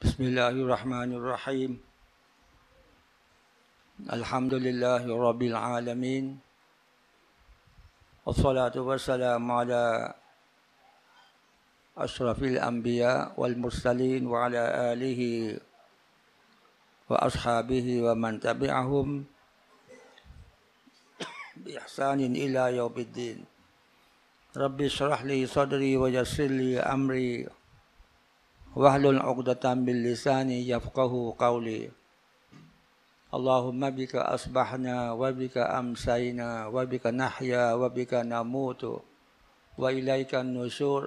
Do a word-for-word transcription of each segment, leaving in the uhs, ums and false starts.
بسم الله الرحمن الرحيم الحمد لله رب العالمين والصلاة والسلام على أشرف الأنبياء والمرسلين وعلى آله وأصحابه ومن تبعهم بإحسان إلى يوم الدين رب اشرح لي صدري ويسر لي أمري واحلل عقدة من لساني يفقهوا قولي اللهم بك أصبحنا وبك أمسينا وبك نحيا وبك نموت وإليك النشور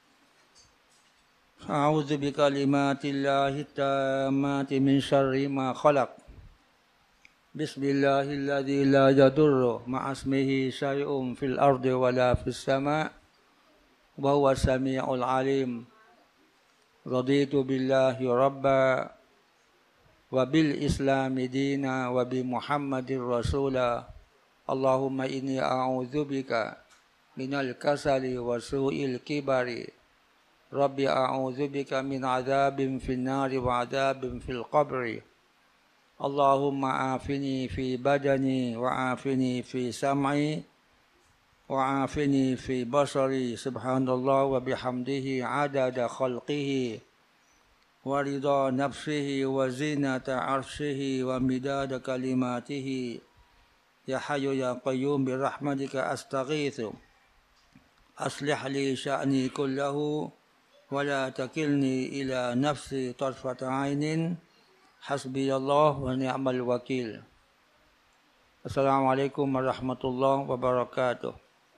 أعوذ بكلمات الله التامات من شر ما خلق بسم الله الذي لا يضر مع اسمه شيء في الأرض ولا في السماء وهو السميع العليم رضيت بالله ربا وبالإسلام دينا وبمحمد رسولا اللهم إني أعوذ بك من الكسل وسوء الكبر ربي أعوذ بك من عذاب في النار وعذاب في القبر اللهم عافني في بدني وعافني في سمعي وعافني في بصري سبحان الله وبحمده عدد خلقه ورضا نفسه وزينة عرشه ومداد كلماته يا حي يا قيوم برحمتك أستغيث أصلح لي شأني كله ولا تكلني إلى نفسي طرفة عين حسبي الله ونعم الوكيل السلام عليكم ورحمة الله وبركاته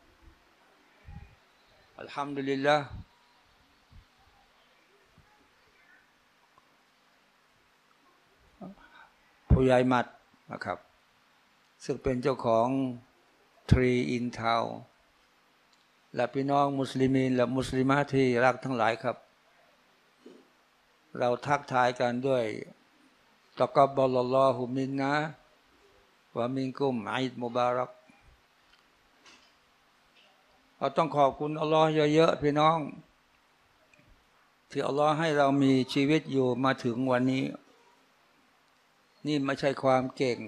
อัลฮัมดุลิลละห์ผู้ใหญ่มัดนะครับซึ่งเป็นเจ้าของทรีอินทาวและพี่น้องมุสลิมีนและมุสลิมะที่รักทั้งหลายครับเราทักทายกันด้วยตะกับบะลัลลอฮุมินนะวะมินกุมอีดมุบารักเราต้องขอบคุณอัลลอฮ์เยอะๆพี่น้องที่อัลลอฮ์ให้เรามีชีวิตอยู่มาถึงวันนี้นี่ไม่ใช่ความเก่ง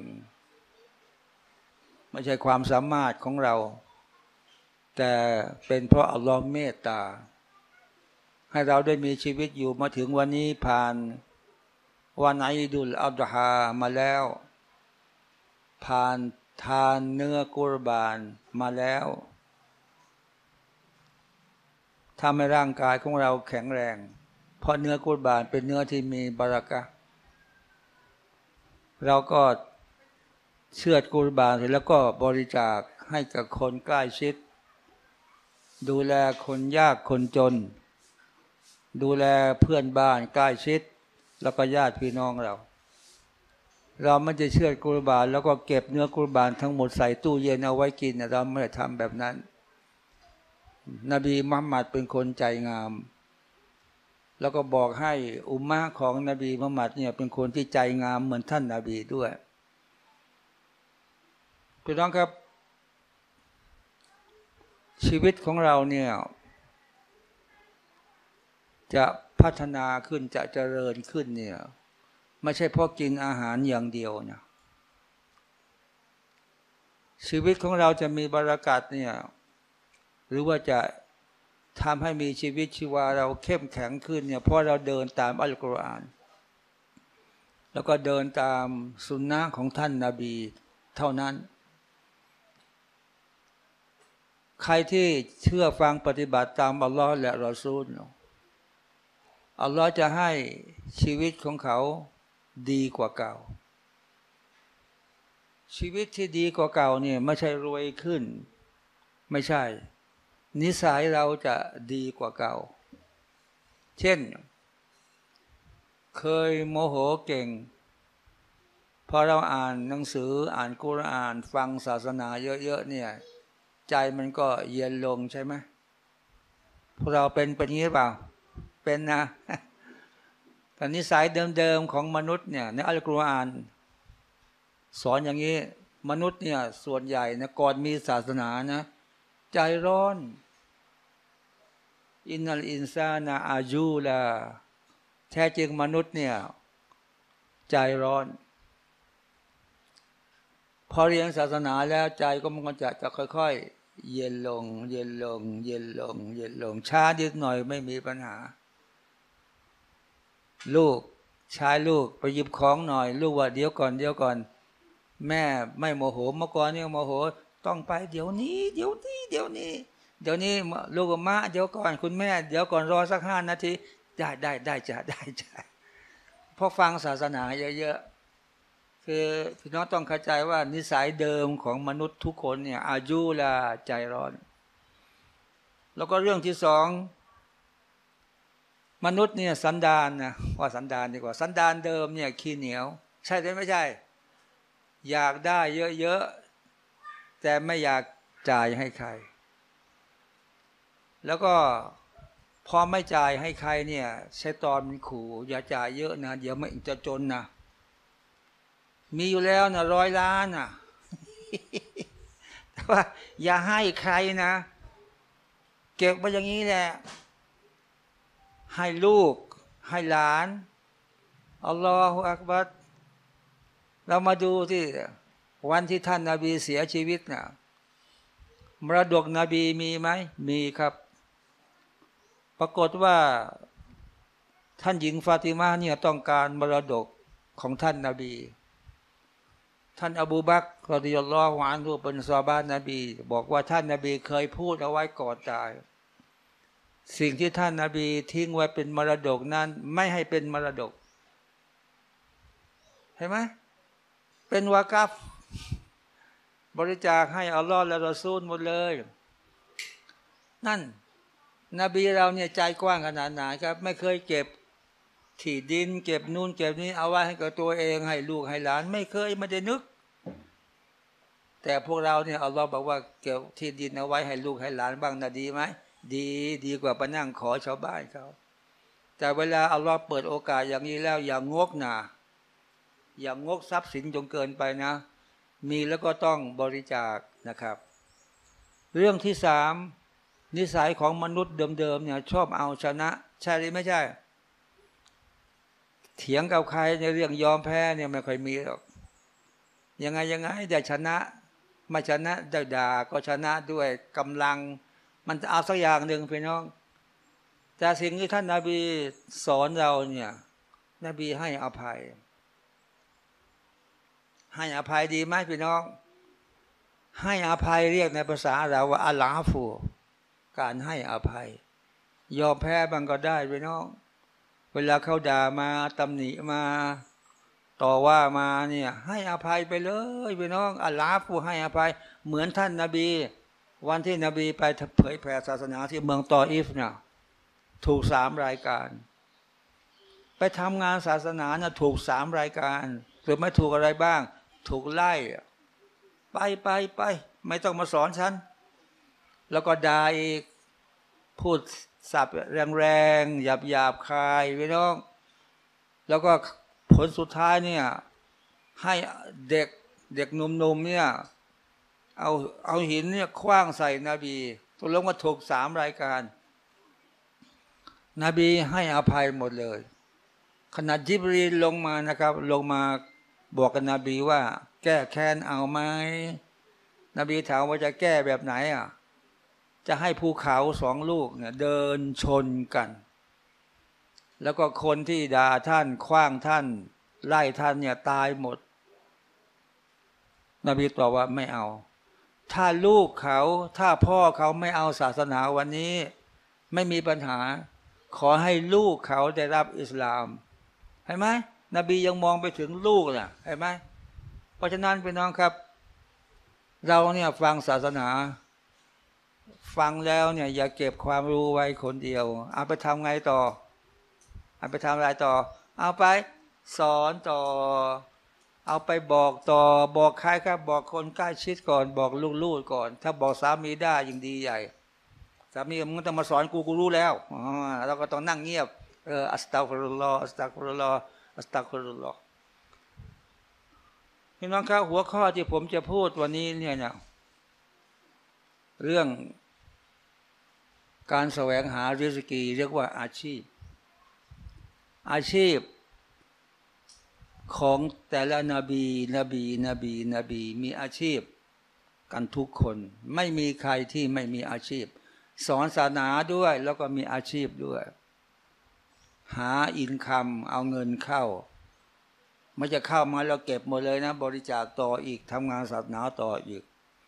ไม่ใช่ความสามารถของเราแต่เป็นเพราะอัลลอฮ์เมตตาให้เราได้มีชีวิตอยู่มาถึงวันนี้ผ่านวันอีดุลอัฎฮามาแล้วผ่านทานเนื้อกุรบานมาแล้วทำให้ร่างกายของเราแข็งแรงเพราะเนื้อกุรบานเป็นเนื้อที่มีบารักะห์เราก็เชือดกุรบานเสร็จแล้วก็บริจาคให้กับคนใกล้ชิดดูแลคนยากคนจนดูแลเพื่อนบ้านใกล้ชิดแล้วก็ญาติพี่น้องเราเราไม่จะเชือดกุรบานแล้วก็เก็บเนื้อกุรบานทั้งหมดใส่ตู้เย็นเอาไว้กินเราไม่ได้ทำแบบนั้นนบีมุฮัมมัดเป็นคนใจงามแล้วก็บอกให้อุมมะห์ของนบีมุฮัมมัดเนี่ยเป็นคนที่ใจงามเหมือนท่านนบีด้วยพี่น้องครับชีวิตของเราเนี่ยจะพัฒนาขึ้นจะเจริญขึ้นเนี่ยไม่ใช่เพราะกินอาหารอย่างเดียวนะชีวิตของเราจะมีบารากาตเนี่ยหรือว่าจะทำให้มีชีวิตชีวาเราเข้มแข็งขึ้นเนี่ยเพราะเราเดินตามอัลกุรอานแล้วก็เดินตามสุนนะของท่านนบีเท่านั้นใครที่เชื่อฟังปฏิบัติตามอัลลอฮ์และรอซูลอัลลอฮ์จะให้ชีวิตของเขาดีกว่าเก่าชีวิตที่ดีกว่าเก่าเนี่ยไม่ใช่รวยขึ้นไม่ใช่นิสัยเราจะดีกว่าเก่าเช่นเคยโมโหเก่งพอเราอ่านหนังสืออ่านกุรอานฟังศาสนาเยอะๆเนี่ยใจมันก็เย็นลงใช่ไหมพวกเราเป็นเป็นอย่างนี้เปล่าเป็นนะแต่นิสัยเดิมๆของมนุษย์เนี่ยในอัลกุรอานสอนอย่างนี้มนุษย์เนี่ยส่วนใหญ่นะก่อนมีศาสนานะใจร้อน อินนัลอินซานะอาจูลาแท้จริงมนุษย์เนี่ยใจร้อนพอเรียนศาสนาแล้วใจก็มันจะจะค่อยๆเย็นลงเย็นลงเย็นลงเย็นลงช้านิดหน่อยไม่มีปัญหาลูกชายลูกไปหยิบของหน่อยลูกว่าเดี๋ยวก่อนเดี๋ยวก่อนแม่ไม่โมโหเมื่อก่อนเนี่ยโมโหต้องไปเดี๋ยวนี้เดี๋ยวนี้เดี๋ยวนี้เดี๋ยวนี้ลูกมาเดี๋ยวก่อนคุณแม่เดี๋ยวก่อนรอสักห้านาทีได้ได้ได้จ้ะได้จ้ะพอฟังศาสนาเยอะๆคือพี่น้องต้องเข้าใจว่านิสัยเดิมของมนุษย์ทุกคนเนี่ยอายุละใจร้อนแล้วก็เรื่องที่สองมนุษย์เนี่ยสันดานนะว่าสันดานดีกว่าสันดานเดิมเนี่ยขี้เหนียวใช่หรือไม่ใช่อยากได้เยอะๆแต่ไม่อยากจ่ายให้ใครแล้วก็พอไม่จ่ายให้ใครเนี่ยชัยฏอนมันขู่อย่าจ่ายเยอะนะเดี๋ยวมันจะจนนะมีอยู่แล้วนะร้อยล้านนะแต่ว่าอย่าให้ใครนะเก็บไว้อย่างนี้แหละให้ลูกให้หลานอัลลอฮฺอักบัรเรามาดูที่วันที่ท่านนบีเสียชีวิตนะมรดกนบีมีไหมมีครับปรากฏว่าท่านหญิงฟาติมาเนี่ยต้องการมรดกของท่านนบีท่านอบูบักร รอฎิยัลลอฮุอันฮุเป็นซอฮาบะห์นบีบอกว่าท่านนบีเคยพูดเอาไว้ก่อนตายสิ่งที่ท่านนบีทิ้งไว้เป็นมรดกนั้นไม่ให้เป็นมรดกเห็นไหมเป็นวากัฟบริจาคให้อัลลอฮ์และรอซูลหมดเลยนั่นนบีเราเนี่ยใจกว้างขนาดไหนครับไม่เคยเก็บที่ดินเก็บนู่นเก็บนี้เอาไว้ให้กับตัวเองให้ลูกให้หลานไม่เคยไม่ได้นึกแต่พวกเราเนี่ยอัลลอฮ์บอกว่าเก็บที่ดินเอาไว้ให้ลูกให้หลานบ้างนะดีไหมดีดีกว่าไปนั่งขอชาวบ้านเขาแต่เวลาอัลลอฮ์เปิดโอกาสอย่างนี้แล้วอย่างงกนะอย่างงกทรัพย์สินจงเกินไปนะมีแล้วก็ต้องบริจาคนะครับเรื่องที่สามนิสัยของมนุษย์เดิมๆเนี่ยชอบเอาชนะใช่หรือไม่ใช่เถียงกับใครในเรื่องยอมแพ้เนี่ยไม่ค่อยมีหรอกยังไงยังไงแต่ชนะไม่ชนะได้ด่าก็ชนะด้วยกำลังมันจะเอาสักอย่างหนึ่งพี่น้องแต่สิ่งที่ท่านนบีสอนเราเนี่ยนบีให้อภัยให้อภัยดีไหมพี่น้องให้อภัยเรียกในภาษาเราว่าอัลลาฟูการให้อภัยยอมแพ้บางก็ได้พี่น้องเวลาเขาด่ามาตำหนิมาต่อว่ามาเนี่ยให้อภัยไปเลยพี่น้องอัลลาฟูให้อภัยเหมือนท่านนบีวันที่นบีไปเผยแผ่ศาสนาที่เมืองตออิฟเนี่ยถูกสามรายการไปทำงานศาสนาเนี่ยถูกสามรายการหรือไม่ถูกอะไรบ้างถูกไล่ไปไปไปไม่ต้องมาสอนฉันแล้วก็ด่าอีกพูดสับแรงๆหยาบหยาบคายพี่น้องแล้วก็ผลสุดท้ายเนี่ยให้เด็กเด็กหนุ่มๆเนี่ยเอาเอาหินเนี่ยคว้างใส่นบีตกลงว่าถูกสามรายการนบีให้อภัยหมดเลยขณะญิบรีลลงมานะครับลงมาบอกกับนบีว่าแก้แค้นเอาไหมนบีถามว่าจะแก้แบบไหนอ่ะจะให้ภูเขาสองลูกเนี่ยเดินชนกันแล้วก็คนที่ด่าท่านขว้างท่านไล่ท่านเนี่ยตายหมดนบีตอบว่าไม่เอาถ้าลูกเขาถ้าพ่อเขาไม่เอาศาสนาวันนี้ไม่มีปัญหาขอให้ลูกเขาได้รับอิสลามเห็นไหมนบียังมองไปถึงลูกน่ะเห็นไหมเพราะฉะนั้นพี่น้องครับเราเนี่ยฟังศาสนาฟังแล้วเนี่ยอย่าเก็บความรู้ไว้คนเดียวเอาไปทำไงต่อเอาไปทำอะไรต่อเอาไปสอนต่อเอาไปบอกต่อบอกใครครับบอกคนใกล้ชิดก่อนบอกลูกๆก่อนถ้าบอกสามีได้ยิ่งดีใหญ่สามีมึงต้องมาสอนกูกูรู้แล้วอ๋อเราก็ต้องนั่งเงียบเอออัสตัฆฟิรุลลอฮ์อัสตัฆฟิรุลลอฮ์อัสตัฆฟิรุลลอฮ์พี่น้องครับหัวข้อที่ผมจะพูดวันนี้เนี่ยเนี่ยเรื่องการแสวงหาริสกีเรียกว่าอาชีพอาชีพของแต่ละนบีนบีนบีนบีมีอาชีพกันทุกคนไม่มีใครที่ไม่มีอาชีพสอนศาสนาด้วยแล้วก็มีอาชีพด้วยหาอินคัมเอาเงินเข้าไม่จะเข้ามาเราเก็บหมดเลยนะบริจาคต่ออีกทำงานศาสนาต่ออีก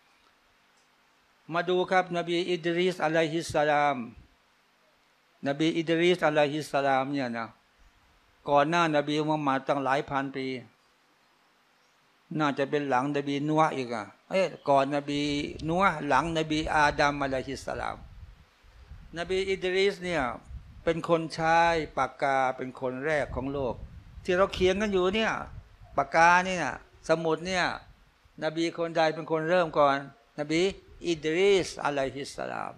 มาดูครับนบีอิดริสอะลัยฮิสสลามนบีอิดริสอะลัยฮิสสลามเนี่ยนะก่อนหน้านบีมุฮัมมัดตั้งหลายพันปีน่าจะเป็นหลังนบีนัวอีกอ่ะเอ้ก่อนนบีนัวหลังนบีอาดัมอะลัยฮิสสลามนบีอิดริสเนี่ยเป็นคนใช้ปากกาเป็นคนแรกของโลกที่เราเขียนกันอยู่เนี่ยปากกานี่นะสมุดเนี่ยนบีคนใดเป็นคนเริ่มก่อนนบีอิดริสอะลัยฮิสสลาม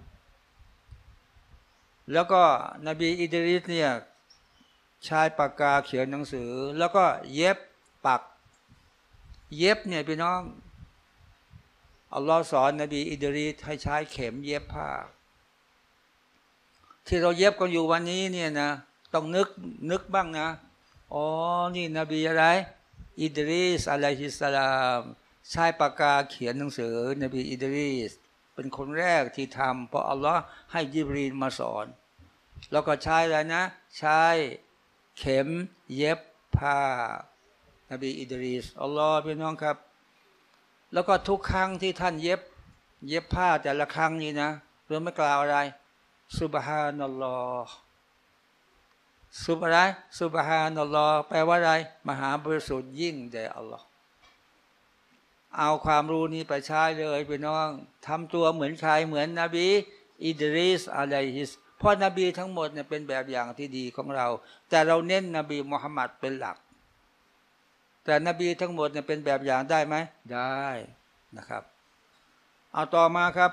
แล้วก็นบีอิดริสเนี่ยใช้ปากกาเขียนหนังสือแล้วก็เย็บปักเย็บเนี่ยพี่น้องอัลลอฮ์สอนนบีอิดริสให้ใช้เข็มเย็บผ้าที่เราเย็บกันอยู่วันนี้เนี่ยนะต้องนึกนึกบ้างนะอ๋อนี่นบีอะไรอิดริสอะลัยฮิสสลามใช้ปากกาเขียนหนังสือนบีอิดริสเป็นคนแรกที่ทำเพราะอัลลอฮ์ให้ญิบรีลมาสอนแล้วก็ใช้อะไรนะใช้เข็มเย็บผ้านบีอิดริสอัลลอฮ์พี่น้องครับแล้วก็ทุกครั้งที่ท่านเย็บเย็บผ้าแต่ละครั้งนี้นะเราไม่กล่าวอะไรซุบฮานัลลอฮ์ซุบอะไรซุบฮานัลลอฮ์แปลว่าอะไรมหาบริสุทธิ์ยิ่งแด่อัลลอฮ์เอาความรู้นี้ไปใช้เลยพี่น้องทำตัวเหมือนใครเหมือนนบีอิดริสอะลัยฮิสเพราะนบีทั้งหมดเนี่ยเป็นแบบอย่างที่ดีของเราแต่เราเน้นนบีมุฮัมมัดเป็นหลักแต่นบีทั้งหมดเนี่ยเป็นแบบอย่างได้ไหมได้นะครับเอาต่อมาครับ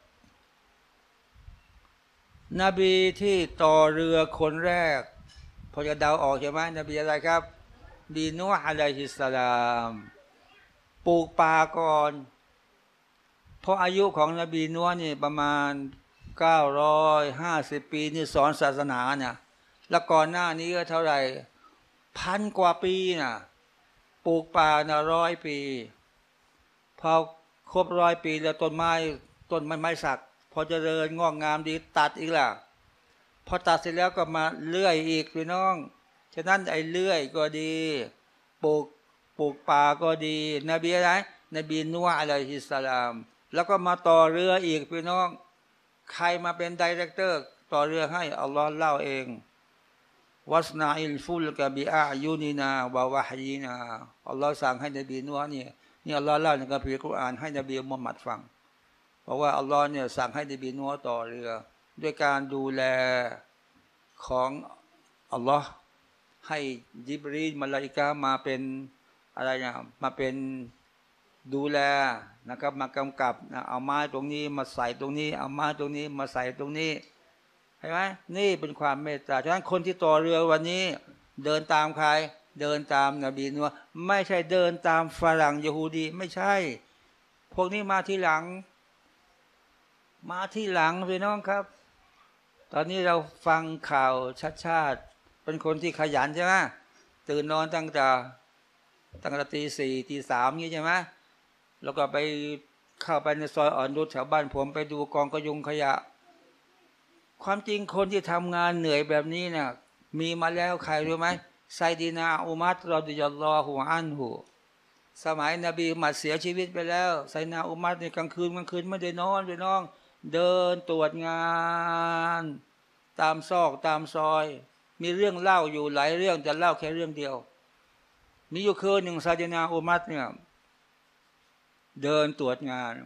นบีที่ต่อเรือคนแรกพอจะเดาออกใช่ไหมนบีอะไรครับบีนูฮ์อะลัยฮิสสลามปลูกป่าก่อนเพราะอายุของนบีนูฮ์นี่ประมาณเก้าร้อยห้าสิบปีนี่สอนศาสนาเนี่ยแล้วก่อนหน้านี้ก็เท่าไหร่พันกว่าปีน่ะปลูกป่าน่ะร้อยปีพอครบร้อยปีแล้วต้นไม้ต้นไม้ไม้สักพอเจริญงอกงามดีตัดอีกล่ะพอตัดเสร็จแล้วก็มาเลื่อยอีกพี่น้องฉะนั้นไอ้เลื่อยก็ดีปลูกปลูกป่าก็ดีนบีอะไรนบีนูฮ์อะลัยฮิสสลามแล้วก็มาต่อเรืออีกพี่น้องใครมาเป็นไดเรคเตอร์ต่อเรือให้อัลลอฮ์เล่าเองวัสนาอิลฟุลกะบิอายุนีนาวะวะฮีนาอัลลอฮ์สั่งให้นบีนูฮ์เนี่ยนี่อัลลอฮ์เล่าในคัมภีร์กุรอานให้นบีมุฮัมมัดฟังเพราะว่าอัลลอฮ์เนี่ยสั่งให้นบีนูฮ์ต่อเรือด้วยการดูแลของอัลลอฮ์ให้ญิบรีลมลาอิกะฮ์มาเป็นอะไรนะมาเป็นดูแลนะครับมากำกับนะเอาไม้ตรงนี้มาใส่ตรงนี้เอาไม้ตรงนี้มาใส่ตรงนี้เห็นไหมนี่เป็นความเมตตาฉะนั้นคนที่ต่อเรือวันนี้เดินตามใครเดินตามนบีนูฮ์ไม่ใช่เดินตามฝรั่งยิวดีไม่ใช่พวกนี้มาที่หลังมาที่หลังพี่น้องครับตอนนี้เราฟังข่าวชัดชาติเป็นคนที่ขยันใช่ไหมตื่นนอนตั้งแต่ตั้งแต่ตีสี่ตีสามนี้ใช่ไหมแล้วก็ไปเข้าไปในซอยอ่อนนุชแถวบ้านผมไปดูกองกระยุงขยะความจริงคนที่ทำงานเหนื่อยแบบนี้เนี่ยมีมาแล้วใครรู้ไหมไซดีนาอุมัรรอฎิยัลลอฮุอันฮุสมัยนบีมุฮัมมัดเสียชีวิตไปแล้วไซดีนาอุมัรในกลางคืนกลางคืนไม่ได้นอนพี่น้องเดินตรวจงานตามซอกตามซอยมีเรื่องเล่าอยู่หลายเรื่องจะเล่าแค่เรื่องเดียวมีอยู่คืนหนึ่งไซดีนาอุมัรเนี่ยเดินตรวจงาน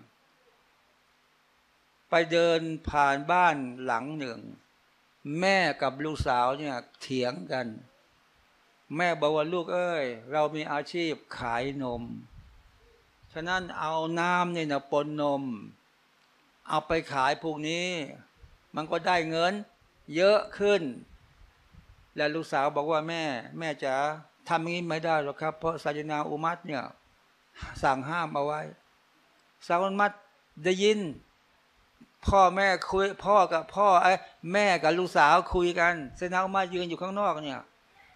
ไปเดินผ่านบ้านหลังหนึ่งแม่กับลูกสาวเนี่ยเถียงกันแม่บอกว่าลูกเอ้ยเรามีอาชีพขายนมฉะนั้นเอาน้ำเนี่ยนะปนนมเอาไปขายพวกนี้มันก็ได้เงินเยอะขึ้นและลูกสาวบอกว่าแม่แม่จ๋าทำอย่างนี้ไม่ได้หรอกครับเพราะไซดีนาอุมัรเนี่ยสั่งห้ามเอาไว้ซาอุมัดได้ยินพ่อแม่คุยพ่อกับพ่อไอ้แม่กับลูกสาวคุยกันไซดีนาอุมัรยืนอยู่ข้างนอกเนี่ย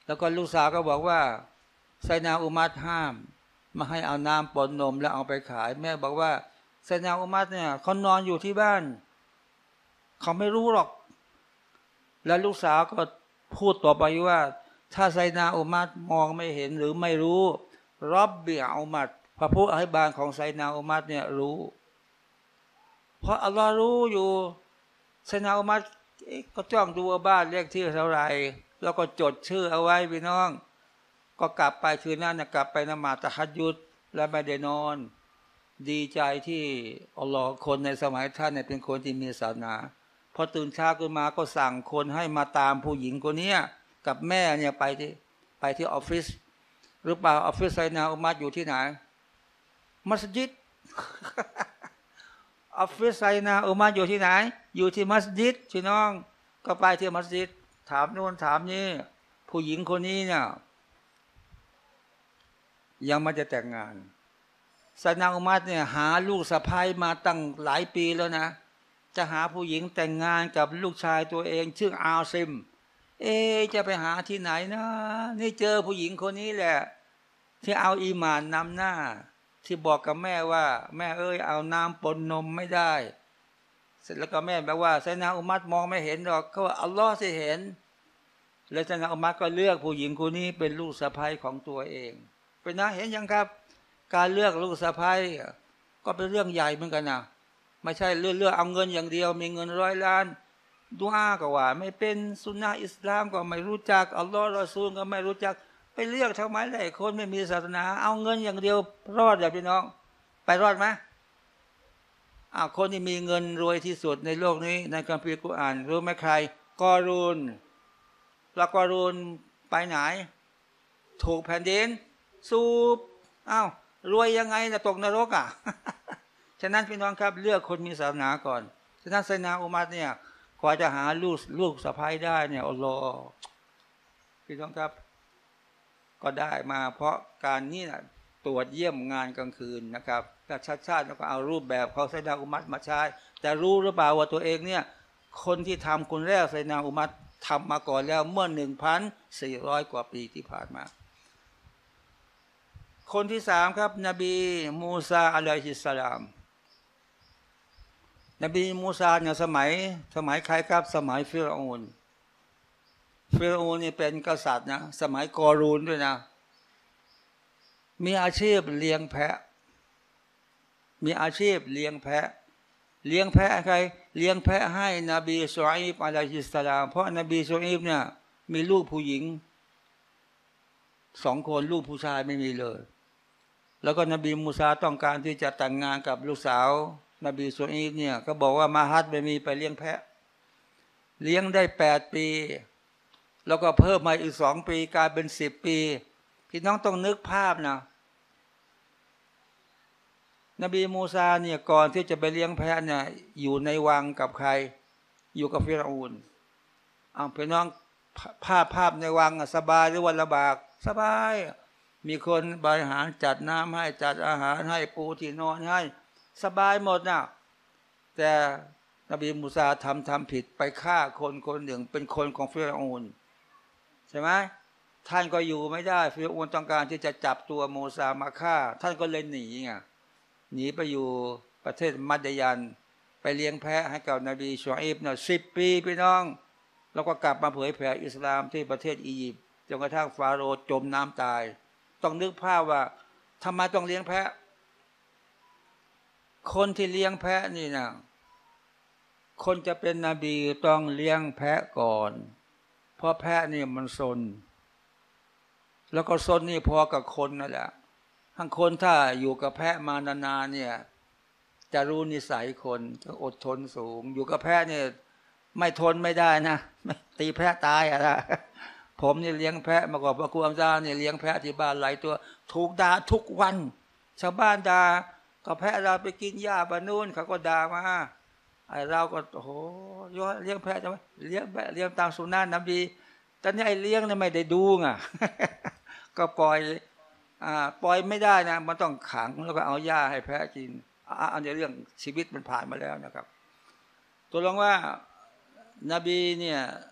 แล้วก็ลูกสาวก็บอกว่าไซนาอุมัตห้ามมาให้เอาน้ำปนนมแล้วเอาไปขายแม่บอกว่าไซนาอุมัตเนี่ยเขานอนอยู่ที่บ้านเขาไม่รู้หรอกแล้วลูกสาวก็พูดต่อไปว่าถ้าไซนาอุมัตมองไม่เห็นหรือไม่รู้รับเบียอุมัตพระผู้อภิบาลของไซนาอุมัตเนี่ยรู้เพราะอัลลอฮ์รู้อยู่ไซนาอุมัตก็จ้องดูว่าบ้านเลขที่เท่าไหร่แล้วก็จดชื่อเอาไว้พี่น้องก็กลับไปคืนนั้นนะกลับไปนมาตะฮัดยุดและไม่ได้นอนดีใจที่อัลลอฮ์คนในสมัยท่านเนี่ยเป็นคนที่มีศาสนาพอตื่นเช้าขึ้นมาก็สั่งคนให้มาตามผู้หญิงคนนี้กับแม่เนี่ยไปที่ไปที่ออฟฟิศหรือเปล่าออฟฟิศไซนาอุมัตอยู่ที่ไหนมัสยิด ออฟฟิศไซนาอุมัตอยู่ที่ไหนอยู่ที่มัสยิดพี่น้องก็ไปที่มัสยิดถามโน่นถามนี่ผู้หญิงคนนี้เนี่ยยังไม่จะแต่งงานไซนาอุมัตเนี่ยหาลูกสะใภ้มาตั้งหลายปีแล้วนะจะหาผู้หญิงแต่งงานกับลูกชายตัวเองชื่ออาซิมเอ๊จะไปหาที่ไหนนะนี่เจอผู้หญิงคนนี้แหละที่เอาอีหม่านนำหน้าที่บอกกับแม่ว่าแม่เอ้ยเอาน้ำปนนมไม่ได้เสร็จแล้วก็แม่บอกว่าไซนาอุมัตมองไม่เห็นหรอกเขาว่าอัลลอฮ์สิเห็นแล้วไซนาอุมัตก็เลือกผู้หญิงคนนี้เป็นลูกสะใภ้ของตัวเองเป็นนะเห็นยังครับการเลือกลูกสะใภ้ก็เป็นเรื่องใหญ่เหมือนกันนะไม่ใช่เลือกเลือกเอาเงินอย่างเดียวมีเงินร้อยล้านดุอาก็ว่าไม่เป็นสุนนะอิสลามก็ไม่รู้จักอัลลอฮ์รอซูลก็ไม่รู้จักไปเลือกทำไมล่ะคนไม่มีศาสนาเอาเงินอย่างเดียวรอดอย่างพี่น้องไปรอดไหมอ่าคนที่มีเงินรวยที่สุดในโลกนี้ในคัมภีร์กุรอานรู้ไหมใครกอรูนแล้วกอรูนไปไหนถูกแผ่นดินสูบอ้าวรวยยังไงนะตกนรกอ่ะ ฉะนั้นพี่น้องครับเลือกคนมีศาสนาก่อนฉะนั้นไซนาอุมัตเนี่ยกว่าจะหาลูกลูกสะใภ้ได้เนี่ยอัลลอฮ์พี่น้องครับก็ได้มาเพราะการนี้นะตรวจเยี่ยมงานกลางคืนนะครับแต่ชาติชาติแล้วก็เอารูปแบบเขาไซนาอุมัตมาใช้แต่รู้หรือเปล่าว่าตัวเองเนี่ยคนที่ทำคนแรกไซนาอุมัตทำมาก่อนแล้วเมื่อหนึ่งพันสี่ร้อยกว่าปีที่ผ่านมาคนที่สามครับนบีมูซาอะลัยฮิสสลามนบีมูซาเนี่ยสมัยสมัยใครครับสมัยฟิรเอานฟิรเอานนี่เป็นกษัตริย์นะสมัยกอรูนด้วยนะมีอาชีพเลี้ยงแพะมีอาชีพเลี้ยงแพะเลี้ยงแพะใครเลี้ยงแพะให้นบีชูอิบอะลัยฮิสสลามเพราะนบีชูอิบเนี่ยมีลูกผู้หญิงสองคนลูกผู้ชายไม่มีเลยแล้วก็นบีมูซาต้องการที่จะแต่งงานกับลูกสาวนบีชูอิบเนี่ยก็บอกว่ามาฮัดไม่มีไปเลี้ยงแพะเลี้ยงได้แปดปีแล้วก็เพิ่มมาอีกสองปีกลายเป็นสิบปีพี่น้องต้องนึกภาพนะนบีมูซาเนี่ยก่อนที่จะไปเลี้ยงแพะเนี่ยอยู่ในวังกับใครอยู่กับฟิรเอานเอาพี่น้องภาพภาพในวังสบายหรือวันลำบากสบายมีคนบริหารจัดน้ำให้จัดอาหารให้ปูที่นอนให้สบายหมดนะแต่นบีมูซาทำทำผิดไปฆ่าคนคนหนึ่งเป็นคนของฟิรเอานใช่ไหมท่านก็อยู่ไม่ได้ฟิรเอานต้องการที่จะจับตัวมูซามาฆ่าท่านก็เลยหนีไงหนีไปอยู่ประเทศมัดยันไปเลี้ยงแพะให้กับนบีชูอิบเนี่ยสิบปีพี่น้องแล้วก็กลับมาเผยแผ่อิสลามที่ประเทศอียิปต์จนกระทั่งฟาโรห์จมน้ำตายต้องนึกภาพว่าทำไมต้องเลี้ยงแพะคนที่เลี้ยงแพะนี่นะคนจะเป็นนบีต้องเลี้ยงแพะก่อนเพราะแพะนี่มันซนแล้วก็ซนนี่พอกับคนนั่นแหละทั้งคนถ้าอยู่กับแพะมานานๆเนี่ยจะรู้นิสัยคนจะอดทนสูงอยู่กับแพะเนี่ยไม่ทนไม่ได้นะตีแพะตายอะนะผมนี่เลี้ยงแพะมาก่อนพระครูอัมซาเนี่ยเลี้ยงแพะที่บ้านหลายตัวถูกด่าทุกวันชาวบ้านด่าก็แพะเราไปกินหญ้าบ้านนู้นเขาก็ด่ามาไอ้เราก็โอ้โหเลี้ยงแพะจะไหมเลี้ยงแพะเลี้ยงตามสุนัขนบีตอนนี้ไอ้เลี้ยงเนี่ยไม่ได้ดูไง ก็ปล่อยอ่าปล่อยไม่ได้นะมันต้องขังแล้วก็เอาหญ้าให้แพะกินอันนี้เรื่องชีวิตมันผ่านมาแล้วนะครับตัวลงว่านบีเนี่ย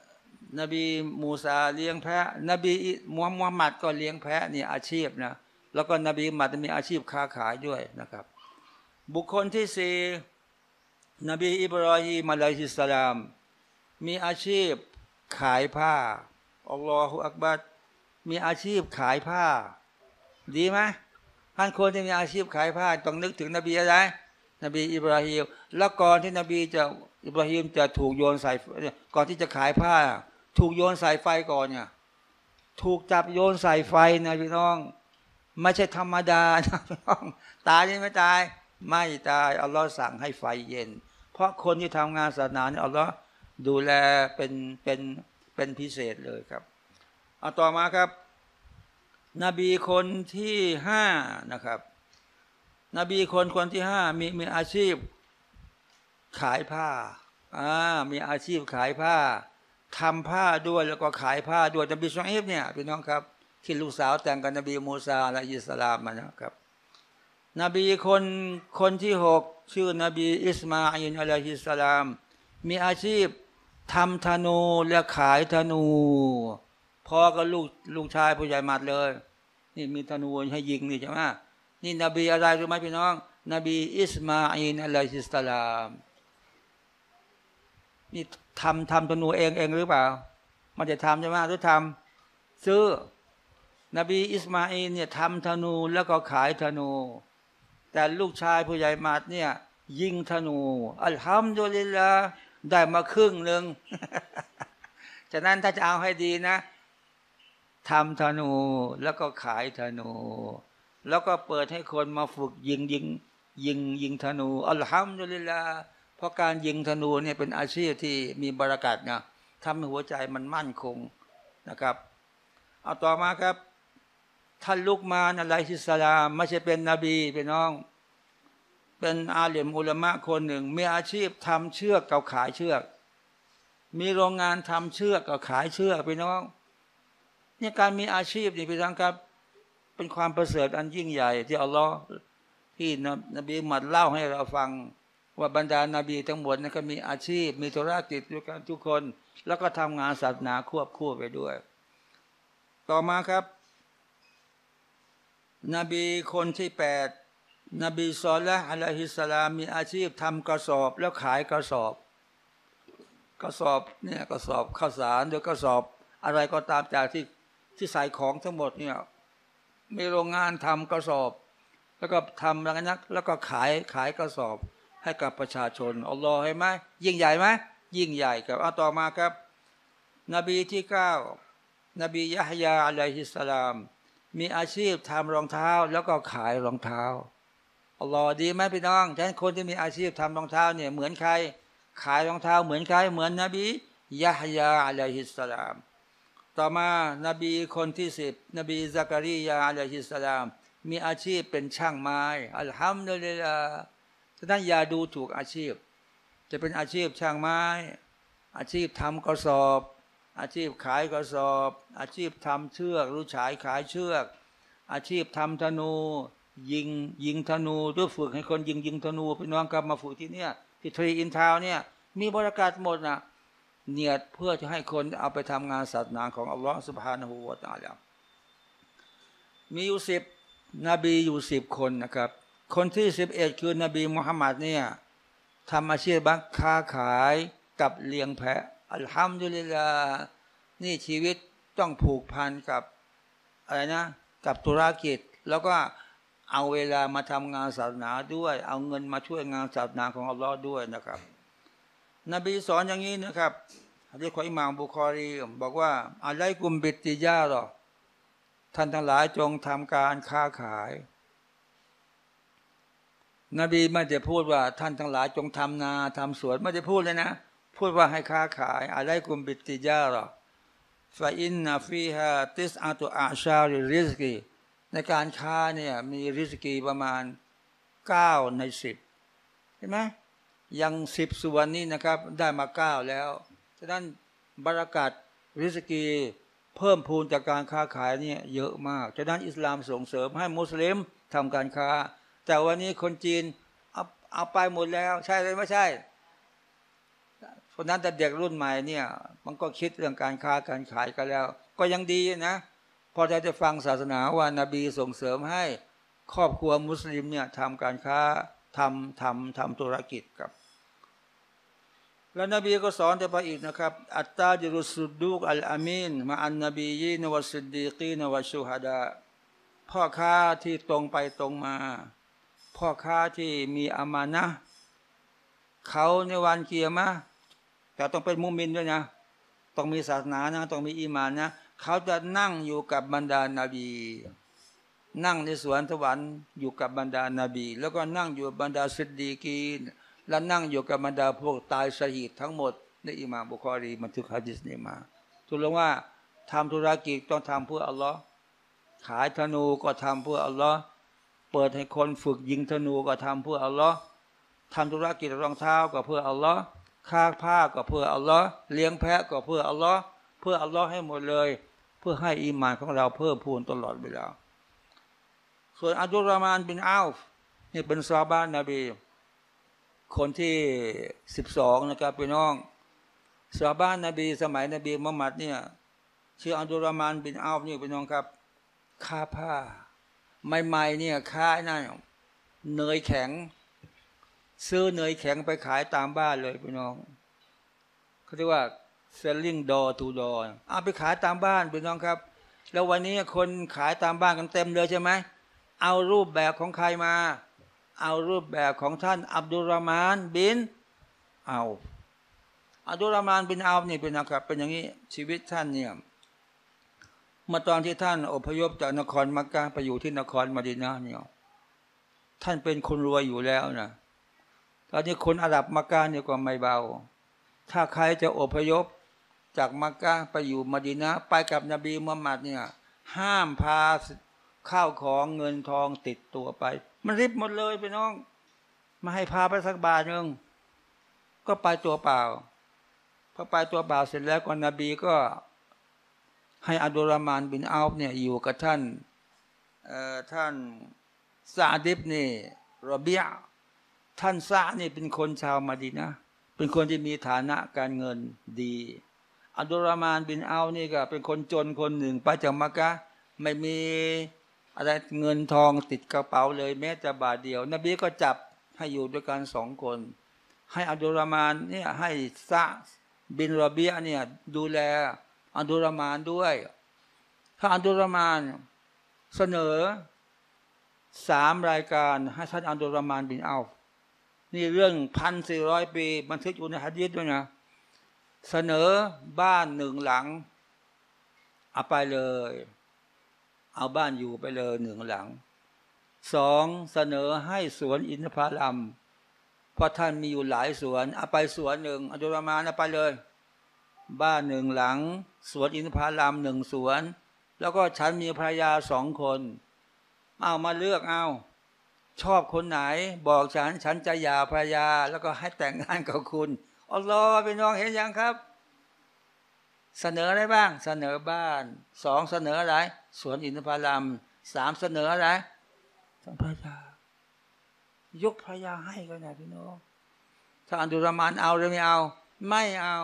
นบีมูซาเลี้ยงแพะนบีมูฮัมหมัดก็เลี้ยงแพะนี่อาชีพนะแล้วก็นบีมุฮัมมัดมีอาชีพค้าขายด้วยนะครับบุคคลที่สี่นบีอิบรอฮีมอะลัยฮิสสลามมีอาชีพขายผ้าอัลลอฮฺอักบัรมีอาชีพขายผ้าดีไหมท่านคนที่มีอาชีพขายผ้าต้องนึกถึงนบีอะไรนบีอิบราฮิมแล้วก่อนที่นบีจะอิบราฮิมจะถูกโยนใส่ก่อนที่จะขายผ้าถูกโยนใส่ไฟก่อนเนี่ยถูกจับโยนใส่ไฟนะพี่น้องไม่ใช่ธรรมดานะพี่น้องตายนี่ไม่ตายไม่ตายอัลลอฮ์สั่งให้ไฟเย็นเพราะคนที่ทำงานศาสนาเนี่ยอัลลอฮ์ดูแลเป็นเป็นเป็นพิเศษเลยครับเอาต่อมาครับนบีคนที่ห้านะครับนบีคนคนที่ห้ามีมีอาชีพขายผ้าอ่ามีอาชีพขายผ้าทำผ้าด้วยแล้วก็ขายผ้าด้วยนบีชอุอิบเนี่ยพี่น้องครับที่ลูกสาวแต่งกับนบีมูซาอะลัยฮิสสลามมานะครับนบีคนคนที่หกชื่อนบีอิสมาอิลอะลัยฮิสสลามมีอาชีพทำธนูและขายธนูพอกับลูกลูกชายผู้ใหญ่หมัดเลยนี่มีธนูให้ยิงนี่ใช่ไหมนี่นบีอะไรรู้ไหมพี่น้องนบีอิสมาอิลอะลัยฮิสสลามนี่ทำทำธนูเองเองหรือเปล่ามันจะทำใช่ไหมหรือทำซื้อนบีอิสมาอิลเนี่ยทำธนูแล้วก็ขายธนูแต่ลูกชายผู้ใหญ่หมัดเนี่ยยิงธนูอัลฮัมดุลิลลาห์ได้มาครึ่งหนึ่ง ฉะนั้นถ้าจะเอาให้ดีนะทำธนูแล้วก็ขายธนูแล้วก็เปิดให้คนมาฝึกยิงยิงยิงยิงธนูอัลฮัมดุลิลลาห์เพราะการยิงธนูเนี่ยเป็นอาชีพที่มีบารักัตนะทำให้หัวใจมันมั่นคงนะครับเอาต่อมาครับท่านลุกมานอะลัยฮิสสลามไม่ใช่เป็นนบีพี่น้องเป็นอาลิมอุลามะคนหนึ่งมีอาชีพทำเชือกกับขายเชือกมีโรงงานทำเชือกกับขายเชือกพี่น้องนี่การมีอาชีพนี่พี่น้องครับเป็นความประเสริฐอันยิ่งใหญ่ที่อัลลอฮ์ที่นบีมุฮัมมัดเล่าให้เราฟังว่าบรรดานาบีทั้งหมดนั้นก็มีอาชีพมีธุรกิจด้วยกันทุกคนแล้วก็ทำงานศาสนาควบคู่ไปด้วยต่อมาครับนบีคนที่แปดนบีศอลิฮ์อะลัยฮิสสลามมีอาชีพทำกระสอบแล้วขายกระสอบกระสอบเนี่ยกระสอบข้าวสารหรือกระสอบอะไรก็ตามจากที่ที่ใส่ของทั้งหมดเนี่ยมีโรงงานทำกระสอบแล้วก็ทำอะไรนักแล้วก็ขายขายกระสอบให้กับประชาชนอัลลอฮ์ให้ไหมยิ่งใหญ่ไหมยิ่งใหญ่ครับเอาต่อมาครับนบีที่เก้านบียะฮยาอะลัยฮิสสลามมีอาชีพทำรองเท้าแล้วก็ขายรองเท้าอัลลอฮ์ดีไหมพี่น้องฉะนั้นคนที่มีอาชีพทำรองเท้าเนี่ยเหมือนใครขายรองเท้าเหมือนใครเหมือนนบียะฮยาอะลัยฮิสสลามต่อมานบีคนที่สิบนบีซักริยาอะลัยฮิสสลามมีอาชีพเป็นช่างไม้อัลฮัมดุลิลลาห์ฉะนั้นอย่าดูถูกอาชีพจะเป็นอาชีพช่างไม้อาชีพทำกระสอบอาชีพขายกระสอบอาชีพทำเชือกรู้ฉายขายเชือกอาชีพทำธนูยิงยิงธนูด้วยฝึกให้คนยิงยิงธนูพี่น้องกลับมาฝึกที่เนี่ยที่ทรีอินทาวเนี่ยมีบริการหมดนะเนียดเพื่อจะให้คนเอาไปทำงานศาสนาของอัลลอฮฺซุบฮานะฮูวะตะอาลามีอยู่สิบนบีอยู่สิบคนนะครับคนที่สิบเอ็ดคือนบีมุฮัมมัดเนี่ยทำอาชีพบ้างค้าขายกับเลี้ยงแพะอัลฮัมดุลิลลาห์นี่ชีวิตต้องผูกพันกับอะไรนะกับธุรกิจแล้วก็เอาเวลามาทำงานศาสนาด้วยเอาเงินมาช่วยงานศาสนาของอัลลอฮ์ด้วยนะครับนบีสอนอย่างนี้นะครับฮะดีษของอิหม่ามบุคอรีบอกว่าอะลัยกุมบิตติญาเราะห์ท่านทั้งหลายจงทำการค้าขายนบีไม่ได้พูดว่าท่านทั้งหลายจงทำนาทำสวนไม่ได้พูดเลยนะพูดว่าให้ค้าขายอะลัยกุมบิตติญาเราะห์ฟะอินนะฟีฮาติสอะตุอาชาริริซกีในการค้าเนี่ยมีริซกีประมาณเก้าในสิบเห็นไหมยังสิบส่วนนี้นะครับได้มาเก้าแล้วฉะนั้นบารักัตริซกีเพิ่มพูนจากการค้าขายเนี่ยเยอะมากฉะนั้นอิสลามส่งเสริมให้มุสลิมทำการค้าแต่วันนี้คนจีนเอาเอาไปหมดแล้วใช่หรือไม่ใช่พราะนั้นแต่เด็กรุ่นใหม่เนี่ยมันก็คิดเรื่องการค้าการขายกันแล้วก็ยังดีนะพอได้จะฟังศาสนาว่านบีส่งเสริมให้ครอบครัวมุสลิมเนี่ยทำการค้าทำทำทำธุรกิจครับแล้วนบีก็สอนต่อไปอีกนะครับอัตตาจิรุสุดดุกอัลอามีนมาอันนบียีนวัสซิดดีกีนวัชชูฮดาพ่อค้าที่ตรงไปตรงมาพ่อค้าที่มีอามานะห์เขาในวันเกียรมะแต่ต้องเป็นมุมินด้วยนะต้องมีศาสนานะต้องมีอีมานนะเขาจะนั่งอยู่กับบรรดานาบีนั่งในสวนสวรรค์อยู่กับบรรดานาบีแล้วก็นั่งอยู่บรรดาซิดดีกีนและนั่งอยู่กับบรรดาพวกตายชหีดทั้งหมดในอิหม่ามบุคอรีบันทึกหะดีษนี้มาถูกลงว่าทำธุรกิจต้องทำเพื่ออัลลอฮ์ขายธนูก็ทำเพื่ออัลลอฮ์เปิดให้คนฝึกยิงธนูก็ทำเพื่ออัลลอฮ์ทำธุรกิจรองเท้าก็เพื่ออัลลอฮ์ค้าผ้าก็เพื่ออัลลอฮ์เลี้ยงแพะก็เพื่ออัลลอฮ์เพื่ออัลลอฮ์ให้หมดเลยเพื่อให้อีหม่านของเราเพิ่มพูนตลอดเวลาส่วนอับดุลรอฮ์มานบินอัฟนี่เป็นซอฮาบะห์นบีคนที่สิบสองนะครับพี่น้องซอฮาบะห์นบีสมัยนบีมุฮัมมัดเนี่ยชื่ออับดุลรอฮ์มานบินอัฟนี่พี่น้องครับค้าผ้าใหม่ๆเนี่ยค้านั่นเนยแข็งซื้อเนยแข็งไปขายตามบ้านเลยพี่น้องเขาเรียกว่า selling door to door เอาไปขายตามบ้านพี่น้องครับแล้ววันนี้คนขายตามบ้านกันเต็มเลยใช่ไหมเอารูปแบบของใครมาเอารูปแบบของท่านอับดุลรอฮ์มานบินเอาอับดุลรอฮ์มานบินเอานี่เป็นนะครับเป็นอย่างนี้ชีวิตท่านเนี่ยเมื่อตอนที่ท่านอพยพจากนครมักกะไปอยู่ที่นครมะดีนะห์เนี่ยท่านเป็นคนรวยอยู่แล้วนะตอนนี้คนอาหรับมักกะเนี่ยก็ไม่เบาถ้าใครจะอพยพจากมักกะไปอยู่มะดีนะห์ไปกับนบีมุฮัมมัดเนี่ยห้ามพาข้าวของเงินทองติดตัวไปมันริบหมดเลยพี่น้องมาให้พาไปสักบาทนึงก็ไปตัวเปล่าพอไปตัวเปล่าเสร็จแล้วก็นบีก็ให้อับดุลรอฮ์มานบินอัฟเนี่ยอยู่กับท่านเอ่อท่านซะอ์ด อิบนุรอบีอะห์ท่านซะอ์ดนี่เป็นคนชาวมะดีนะห์เป็นคนที่มีฐานะการเงินดีอับดุลรอฮ์มานบินอัฟนี่ก็เป็นคนจนคนหนึ่งไปจากมักกะห์ไม่มีอะไรเงินทองติดกระเป๋าเลยแม้แต่บาทเดียวนบีก็จับให้อยู่ด้วยกันสองคนให้อับดุลรอฮ์มานเนี่ยให้ซะอ์ดบินรอบีอะห์เนี่ยดูแลอับดุลรอฮ์มานด้วยถ้าอับดุลรอฮ์มานเสนอสามรายการให้ท่านอับดุลรอฮ์มานบินอัฟนี่เรื่องพันสี่ร้อยปีบันทึกอยู่ในหะดีษด้วยนะเสนอบ้านหนึ่งหลังเอาไปเลยเอาบ้านอยู่ไปเลยหนึ่งหลังสองเสนอให้สวนอินทผลัมเพราะท่านมีอยู่หลายสวนเอาไปสวนหนึ่งอับดุลรอฮ์มานเอาไปเลยบ้านหนึ่งหลังสวนอินทผลัมหนึ่งสวนแล้วก็ฉันมีภรรยาสองคนเอามาเลือกเอาชอบคนไหนบอกฉันฉันจะหย่าภรรยาแล้วก็ให้แต่งงานกับคุณอัลลอฮ์พี่น้องเห็นยังครับเสนออะไรบ้างเสนอบ้านสองเสนออะไรสวนอินทผลัมสามเสนออะไรภรรยายกภรรยาให้กันนะพี่น้องถ้าอับดุลรอฮ์มานเอาหรือไม่เอาไม่เอา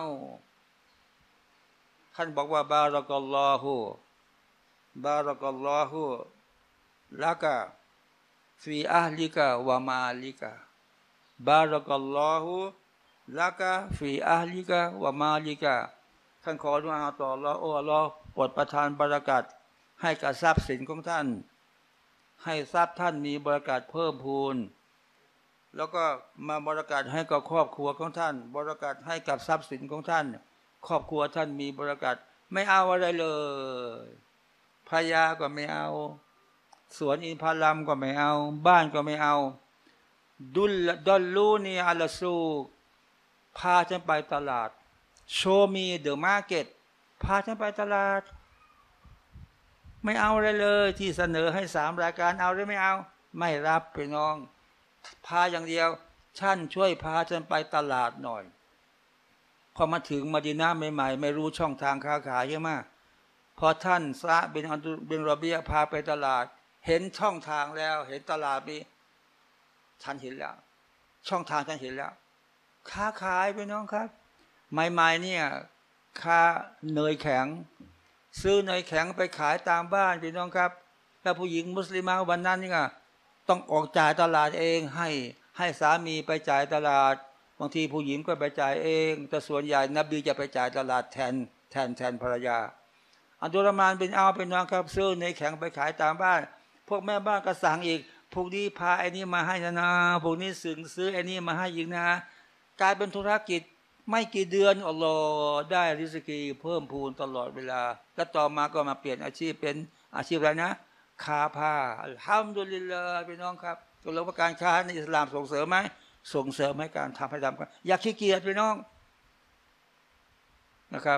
ท่านบอกว่าบารักัลลอฮุบารักัลลอฮุละกะฟีอะห์ลิกะวะมาลิกะบารักัลลอฮุละกะฟีอะห์ลิกะวะมาลิกะท่านขอดุอาต่ออัลเลาะห์โอ้อัลเลาะห์โปรดประทานบารอกาตให้กับทรัพย์สินของท่านให้ทรัพย์ท่านมีบารอกาตเพิ่มพูนแล้วก็มาบารอกาตให้กับครอบครัวของท่านบารอกาตให้กับทรัพย์สินของท่านครอบครัวท่านมีบารอกาตไม่เอาอะไรเลยภรรยาก็ไม่เอาสวนอินทผลัมก็ไม่เอาบ้านก็ไม่เอาดุลดอลลูนีอัลซูพาฉันไปตลาดโชว์มีเดอะมาร์เก็ตพาฉันไปตลาดไม่เอาอะไรเลยที่เสนอให้สามรายการเอาหรือไม่เอาไม่รับไปน้องพาอย่างเดียวท่านช่วยพาฉันไปตลาดหน่อยพอมาถึงมะดีนะห์ใหม่ๆไม่รู้ช่องทางค้าขายใช่ไหมพอท่านซะอ์ดบินอับดุลบินรอบีอะห์พาไปตลาดเห็นช่องทางแล้วเห็นตลาดนี้ฉันเห็นแล้วช่องทางฉันเห็นแล้วค้าขายไปน้องครับใหม่ๆเนี่ยค่าเนยแข็งซื้อเนยแข็งไปขายตามบ้านพี่น้องครับแล้วผู้หญิงมุสลิมวันนั้นนี่ก็ต้องออกจ่ายตลาดเองให้ให้สามีไปจ่ายตลาดบางทีผู้หญิงก็ไปจ่ายเองแต่ส่วนใหญ่นบีจะไปจ่ายตลาดแทนแทนแทนภรรยาอันดุรมานเป็นเอาเป็นน้องครับซื้อเนยแข็งไปขายตามบ้านพวกแม่บ้านก็สั่งอีกพวกนี้พาไอ้นี่มาให้นะนะพวกนี้ซื้อซื้อไอ้นี่มาให้ยิงนะกลายเป็นธุรกิจไม่กี่เดือนอัลลอฮ์ได้ริสกีเพิ่มพูนตลอดเวลาแล้วต่อมาก็มาเปลี่ยนอาชีพเป็นอาชีพอะไรนะค้าผ้าอัลฮัมดุลิลลาห์พี่น้องครับตัวเราประการค้าในอิสลามส่งเสริมไหมส่งเสริมให้การทำให้ทำกันอย่าขี้เกียจพี่น้องนะครับ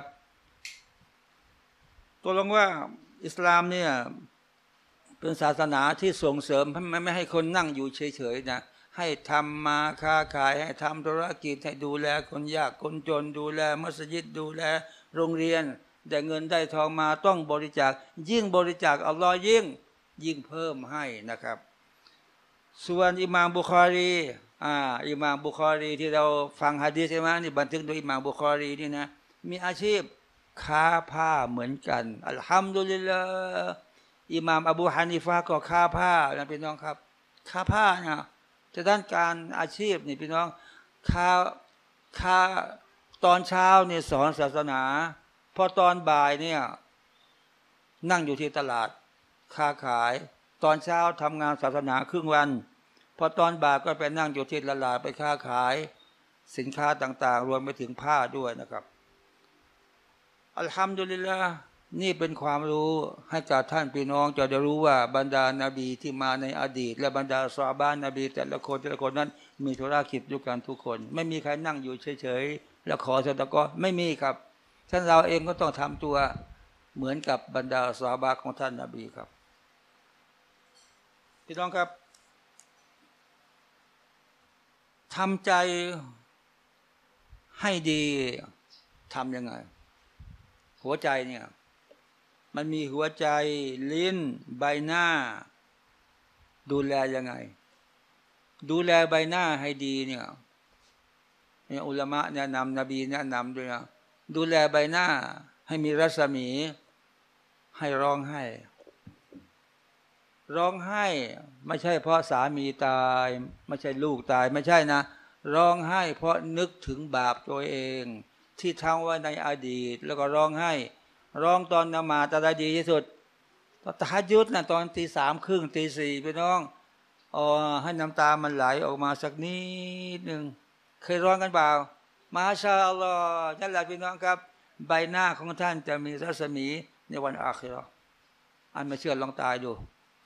ตัวลงว่าอิสลามเนี่ยเป็นศาสนาที่ส่งเสริมไม่ไม่ให้คนนั่งอยู่เฉยๆนะให้ทำมาค้าขายให้ทำธุรกิจให้ดูแลคนยากคนจนดูแลมัสยิดดูแลโรงเรียนได้เงินได้ทองมาต้องบริจาคยิ่งบริจาคอัลลอฮ์ยิ่งยิ่งเพิ่มให้นะครับส่วนอิหม่ามบุคอรีอ่าอิหม่ามบุคอรีที่เราฟังหะดีษใช่ไหมนี่บันทึกโดยอิหม่ามบุคอรีนี่นะมีอาชีพค้าผ้าเหมือนกันอัลฮัมดุลิลลาห์อิหม่ามอบูฮานิฟะก็ค้าผ้านะพี่น้องครับค้าผ้านะแต่ด้านการอาชีพนี่พี่น้องค้าค้าตอนเช้าเนี่ยสอนศาสนาพอตอนบ่ายเนี่ยนั่งอยู่ที่ตลาดค้าขายตอนเช้าทำงานศาสนาครึ่งวันพอตอนบ่ายก็ไปนั่งอยู่ที่ตลาดไปค้าขายสินค้าต่างๆรวมไปถึงผ้าด้วยนะครับอัลฮัมดุลิลละห์นี่เป็นความรู้ให้กับท่านพี่น้องจะได้รู้ว่าบรรดานาบีที่มาในอดีตและบรรดาซอฮาบะห์นบีแต่ละคนแต่ละคนนั้นมีธุรกิจด้วยกันทุกคนไม่มีใครนั่งอยู่เฉยๆแล้วขอซะดะกอฮ์ไม่มีครับท่านเราเองก็ต้องทำตัวเหมือนกับบรรดาซอฮาบะห์ของท่านนบีครับพี่น้องครับทำใจให้ดีทำยังไงหัวใจเนี่ยมันมีหัวใจลิ้นใบหน้าดูแลยังไงดูแลใบหน้าให้ดีเนี่ยเนี่ยอุลามะแนะนำนบีแนะนำด้วยนะดูแลใบหน้าให้มีรัศมีให้ร้องไห้ร้องไห้ไม่ใช่เพราะสามีตายไม่ใช่ลูกตายไม่ใช่นะร้องไห้เพราะนึกถึงบาปตัวเองที่ทำไว้ในอดีตแล้วก็ร้องไห้ร้องตอนนมาตะดีที่สุดตอนตะฮัจญุดนะตอนตีสามครึ่งตีสี่พี่น้องอ๋อให้น้ำตามันไหลออกมาสักนิดหนึ่งเคยร้องกันเปล่ามาชาอัลลอฮ์นั่นแหละพี่น้องครับใบหน้าของท่านจะมีรัศมีในวันอาคิเราะห์อันไม่เชื่อลองตายดู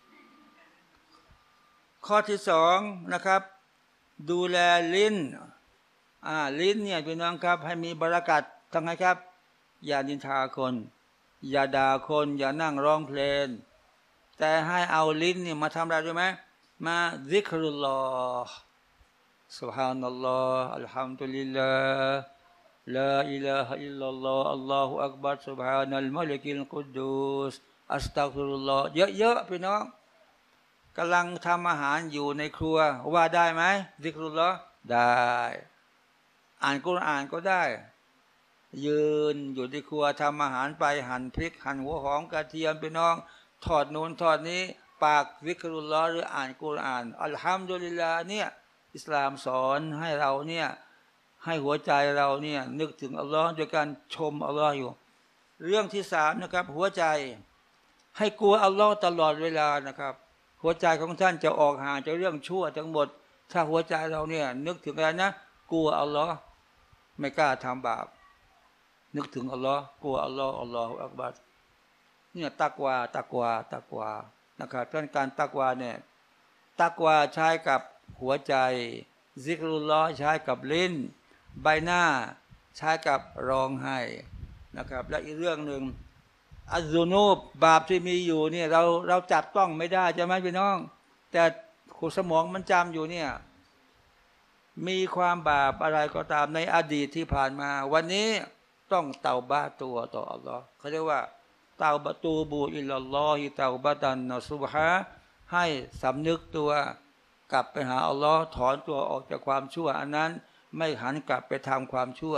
ข้อที่สองนะครับดูแลลิ้นอ่าลิ้นเนี่ยพี่น้องครับให้มีบารกัตทั้งไงครับอย่านินทาคนอย่าด่าคนอย่านั่งร้องเพลงแต่ให้เอาลิ้นนี่มาทำอะไรรู้ไหมมาซิกรุลลอฮ์ซุบฮานัลลอฮ์อัลฮัมดุลิลลาห์ลาอิลาฮะอิลลัลลอฮ์อัลลอฮุอักบัรซุบฮานัลมะลิกิลกุดดุสอัสตัฆฟิรุลลอฮ์เยอะๆพี่น้องกำลังทำอาหารอยู่ในครัวว่าได้ไหมซิกรุลลอฮ์ได้อ่านกุรอานก็ได้ยืนอยู่ที่ครัวทำอาหารไปหั่นพริกหั่นหัวหอมกระเทียมพี่น้องทอดนูนทอดนี้ปากซิกรุลลอฮ์หรืออ่านกุรอานอัลฮัมดุลิลลาห์เนี่ยอิสลามสอนให้เราเนี่ยให้หัวใจเราเนี่ยนึกถึงอัลลอฮ์โดยการชมอัลลอฮ์อยู่เรื่องที่สามนะครับหัวใจให้กลัวอัลลอฮ์ตลอดเวลานะครับหัวใจของท่านจะออกห่างจากเรื่องชั่วทั้งหมดถ้าหัวใจเราเนี่ยนึกถึงอะไรนะกลัวอัลลอฮ์ไม่กล้าทำบาปนึกถึงอัลลอฮ์กลัวอัลลอฮ์อัลลอฮฺอักบัรเนี่ยตักวาตักวาตักวานะครับเรื่องการตักวาเนี่ยตักวาใช้กับหัวใจซิกรุลลอฮ์ใช้กับลิ้นใบหน้าใช้กับร้องไห้นะครับและอีกเรื่องหนึ่งอัซซุนูบบาปที่มีอยู่เนี่ยเราเราจับต้องไม่ได้ใช่ไหมพี่น้องแต่ขุดสมองมันจำอยู่เนี่ยมีความบาปอะไรก็ตามในอดีตที่ผ่านมาวันนี้ต้องเตาบะตัวต่ออัลลอฮ์เขาเรียกว่าเตาบะตูบูอิลลัลลอฮิเตาบะตันนอซุบฮะให้สำนึกตัวกลับไปหาอัลลอฮ์ถอนตัวออกจากความชั่วอันนั้นไม่หันกลับไปทำความชั่ว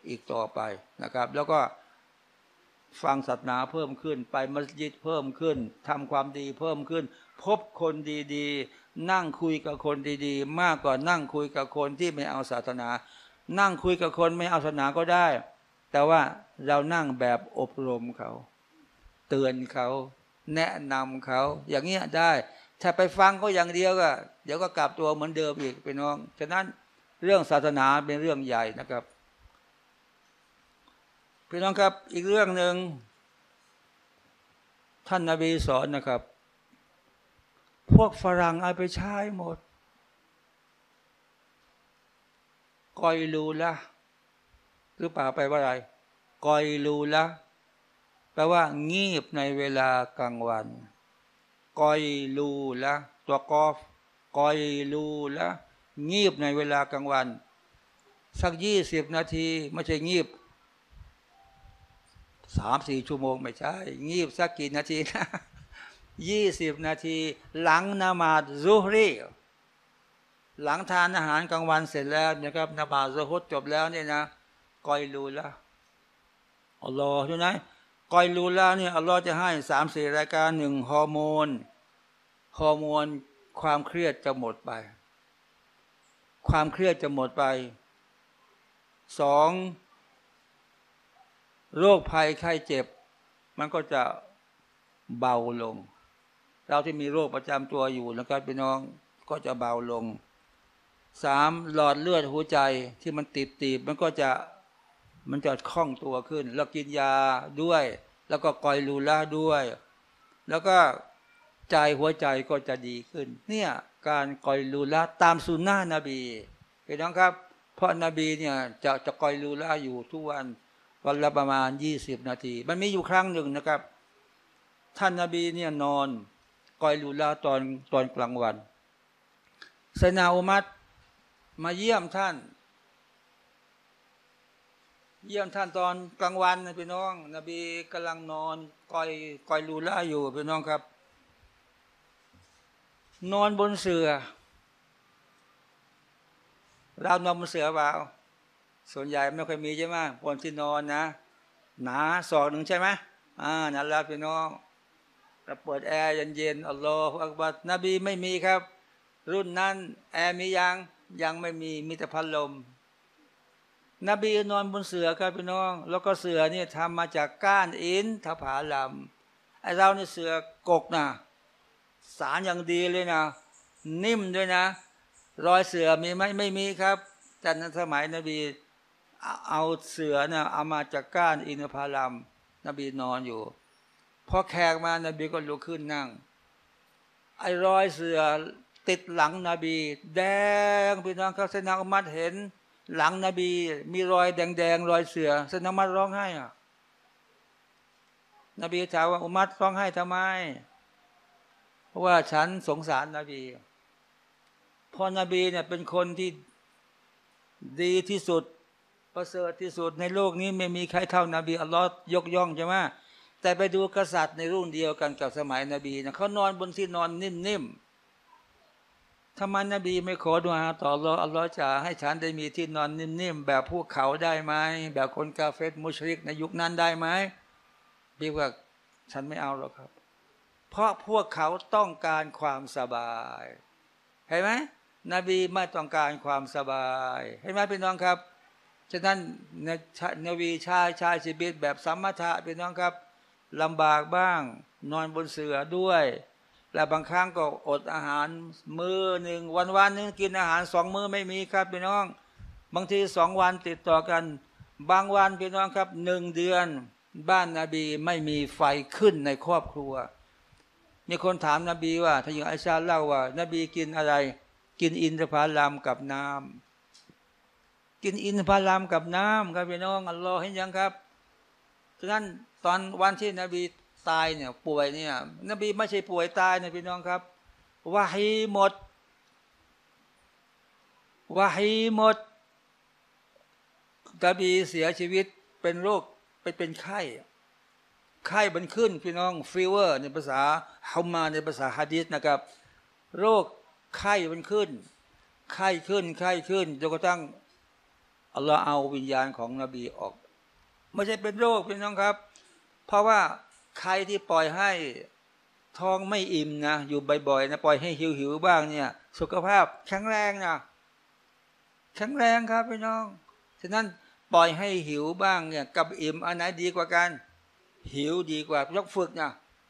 อีกต่อไปนะครับแล้วก็ฟังศาสนาเพิ่มขึ้นไปมัสยิดเพิ่มขึ้นทำความดีเพิ่มขึ้นพบคนดีๆนั่งคุยกับคนดีๆมากกว่านั่งคุยกับคนที่ไม่เอาศาสนานั่งคุยกับคนไม่เอาศาสนาก็ได้แต่ว่าเรานั่งแบบอบรมเขาเตือนเขาแนะนำเขาอย่างเงี้ยได้ถ้าไปฟังเขาอย่างเดียวก็เดี๋ยวก็กลับตัวเหมือนเดิมอีกพี่น้องฉะนั้นเรื่องศาสนาเป็นเรื่องใหญ่นะครับพี่น้องครับอีกเรื่องหนึ่งท่านนบีสอนนะครับพวกฝรั่งเอาไปใช้หมดกอยลูละหรือเปล่าไปว่าอะไรกอยลูละแปลว่างีบในเวลากลางวันกอยลูละตัวกอฟกอยลูละงีบในเวลากลางวันสักยี่สิบนาทีไม่ใช่งีบสามสี่ชั่วโมงไม่ใช่งีบสักกี่นาทีนะยี่สิบนาทีหลังนมาดซุฮรีหลังทานอาหารกลางวันเสร็จแล้วนะครับนมาดซุฮรจบแล้วเนี่ยนะกอยลูละอัลลอฮ์ใช่ไหมกอยลูละเนี่ยอัลลอฮ์จะให้สามสี่รายการหนึ่งฮอร์โมนฮอร์โมนความเครียดจะหมดไปความเครียดจะหมดไปสองโรคภัยไข้เจ็บมันก็จะเบาลงเราที่มีโรคประจำตัวอยู่นะครับพี่น้องก็จะเบาลงสามหลอดเลือดหัวใจที่มันตีบตีบมันก็จะมันจะคล่องตัวขึ้นแล้วกินยาด้วยแล้วก็กอยลูล่าด้วยแล้วก็ใจหัวใจก็จะดีขึ้นเนี่ยการกอยลูล่าตามสุนนะนบีพี่น้องครับเพราะนบีเนี่ยจะจะกอยลูล่าอยู่ทุกวันวันละประมาณยี่สิบนาทีมันมีอยู่ครั้งหนึ่งนะครับท่านนบีเนี่ยนอนกอยลูล่าตอนตอนกลางวันไซนาอุมัดมาเยี่ยมท่านเยี่ยมท่านตอนกลางวันนะพี่น้องนบีกำลังนอนกอยกอยลูล่าอยู่พี่น้องครับนอนบนเสื่อเรานอนบนเสื่อเปล่าส่วนใหญ่ไม่ค่อยมีใช่ไหมบนที่นอนนะหนาศอกหนึ่งใช่ไหมอ่านั่นแหละพี่น้องเราเปิดแอร์เย็นๆอัลลอฮฺอักบัรนบีไม่มีครับรุ่นนั้นแอร์มียังยังไม่มีมีแต่พัดลมนบีนอนบนเสื่อครับพี่น้องแล้วก็เสื่อนี่ทำมาจากก้านอินทผาลัมไอเราเนี่ยเสื่อกกนะสารอย่างดีเลยนะนิ่มด้วยนะรอยเสื่อมีไหมไม่มีครับแต่ในสมัยนบีเอาเสื่อนะเอามาจากก้านอินทผาลัมนบีนอนอยู่พอแขกมานบีก็ลุกขึ้นนั่งไอ้รอยเสื่อติดหลังนบีแดงพี่น้องครับไซนาอุมัดเห็นหลังนบีมีรอยแดงๆรอยเสือไซนาอุมัดร้องไห้อ่ะนบีถามว่าอุมัดร้องไห้ทำไมเพราะว่าฉันสงสารนบีเพราะนบีเนี่ยเป็นคนที่ดีที่สุดประเสริฐที่สุดในโลกนี้ไม่มีใครเท่านบีอัลลอฮ์ยกย่องใช่ไหมแต่ไปดูกษัตริย์ในรุ่นเดียวกันกับสมัยนบีนะเขานอนบนที่นอนนิ่มๆทำไมนบีไม่ขอดุอาต่ออัลลอฮ์อัลลอฮ์จะให้ฉันได้มีที่นอนนิ่มๆแบบพวกเขาได้ไหมแบบคนกาเฟรมุชริกในยุคนั้นได้ไหมบีว่าฉันไม่เอาหรอกครับเพราะพวกเขาต้องการความสบายเห็นไหมนบีไม่ต้องการความสบายเห็นไหมพี่น้องครับฉะนั้นนบีชายชายชีวิตแบบสัมมาทะพี่น้องครับลำบากบ้างนอนบนเสื่อด้วยและบางครั้งก็อดอาหารมื้อหนึ่งวันวันนึงกินอาหารสองมื้อไม่มีครับพี่น้องบางทีสองวันติดต่อกันบางวันพี่น้องครับหนึ่งเดือนบ้านนบีไม่มีไฟขึ้นในครอบครัวมีคนถามนบีว่าถ้าอย่างไอชาเล่าว่านบีกินอะไรกินอินทผลัมกับน้ำกินอินทผลัมกับน้ำครับพี่น้องอัลลอฮ์เห็นยังครับฉะนั้นตอนวันที่นบีตายเนี่ยป่วยเนี่ยนบีไม่ใช่ป่วยตายนะพี่น้องครับวะฮีหมดวะฮีหมดนบีเสียชีวิตเป็นโรคไปเป็นไข้ไข้มันขึ้นพี่น้องฟีเวอร์ในภาษาฮามาในภาษาฮะดีษนะครับโรคไข้มันขึ้นไข้ขึ้นไข้ขึ้นจนกระทั่งอัลลอฮ์เอาวิญญาณของนบีออกไม่ใช่เป็นโรคพี่น้องครับเพราะว่าใครที่ปล่อยให้ท้องไม่อิ่มนะอยู่บ่อยๆนะปล่อยให้หิวๆบ้างเนี่ยสุขภาพแข็งแรงนะแข็งแรงครับพี่น้องฉะนั้นปล่อยให้หิวบ้างเนี่ยกับอิ่มอันไหนดีกว่ากันหิวดีกว่ายกฝึกนะ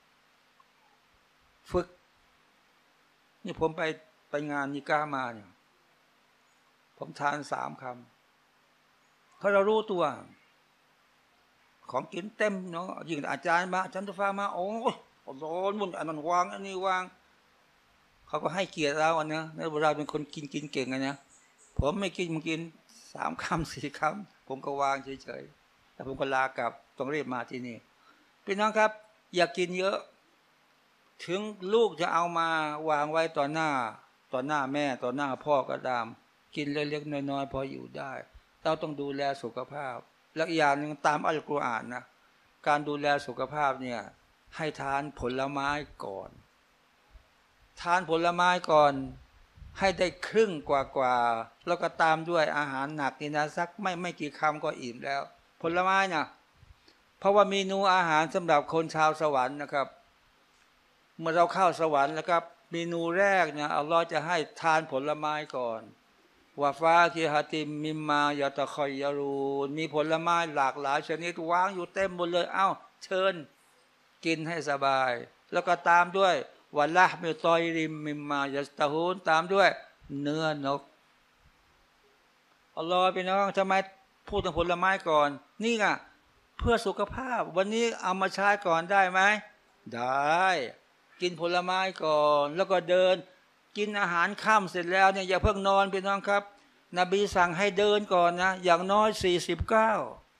ฝึกนี่ผมไปไปงานนิก้ามาเนี่ยผมทานสามคำเพราะเรารู้ตัวของกินเต็มเนาะยิ่งอาจารย์มาอาจารย์ตุฟ้ามาโอ้ยร้อนมุ่นอันนั้นวางอันนี้วางเขาก็ให้เกียรติเราอันนะแล้วเราเป็นคนกินกินเก่งอันนะผมไม่กินมันกินสามคำสี่คำผมก็วางเฉยๆแต่ผมก็ลากลับต้องรีบมาที่นี่พี่น้องครับอย่ากกินเยอะถึงลูกจะเอามาวางไว้ต่อหน้าต่อหน้าแม่ต่อหน้าพ่อก็ตามกินเล็กๆน้อยๆพออยู่ได้เราต้องดูแลสุขภาพและอีกอย่างหนึ่งตามอัลกุรอานนะการดูแลสุขภาพเนี่ยให้ทานผลไม้ก่อนทานผลไม้ก่อนให้ได้ครึ่งกว่าๆแล้วก็ตามด้วยอาหารหนักนี่นะสักไม่ไม่กี่คำก็อิ่มแล้วผลไม้นะเพราะว่าเมนูอาหารสำหรับคนชาวสวรรค์นะครับเมื่อเราเข้าสวรรค์แล้วครับเมนูแรกเนี่ยอัลลอฮ์จะให้ทานผลไม้ก่อนวาฟาคิฮาติมมิมมายาตะคอยยารูนมีผลไม้หลากหลายชนิดวางอยู่เต็มหมดเลยเอ้าเชิญกินให้สบายแล้วก็ตามด้วยวัลละมิตอยริมมิมมายัสตะฮูนตามด้วยเนื้อนกอัลลอฮ์พี่น้องทำไมพูดถึงผลไม้ก่อนนี่ไงเพื่อสุขภาพวันนี้เอามาใช้ก่อนได้ไหมได้กินผลไม้ก่อนแล้วก็เดินกินอาหารค่ำเสร็จแล้วเนี่ยอย่าเพิ่งนอนพี่น้องครับนบีสั่งให้เดินก่อนนะอย่างน้อยสี่สิบเก้า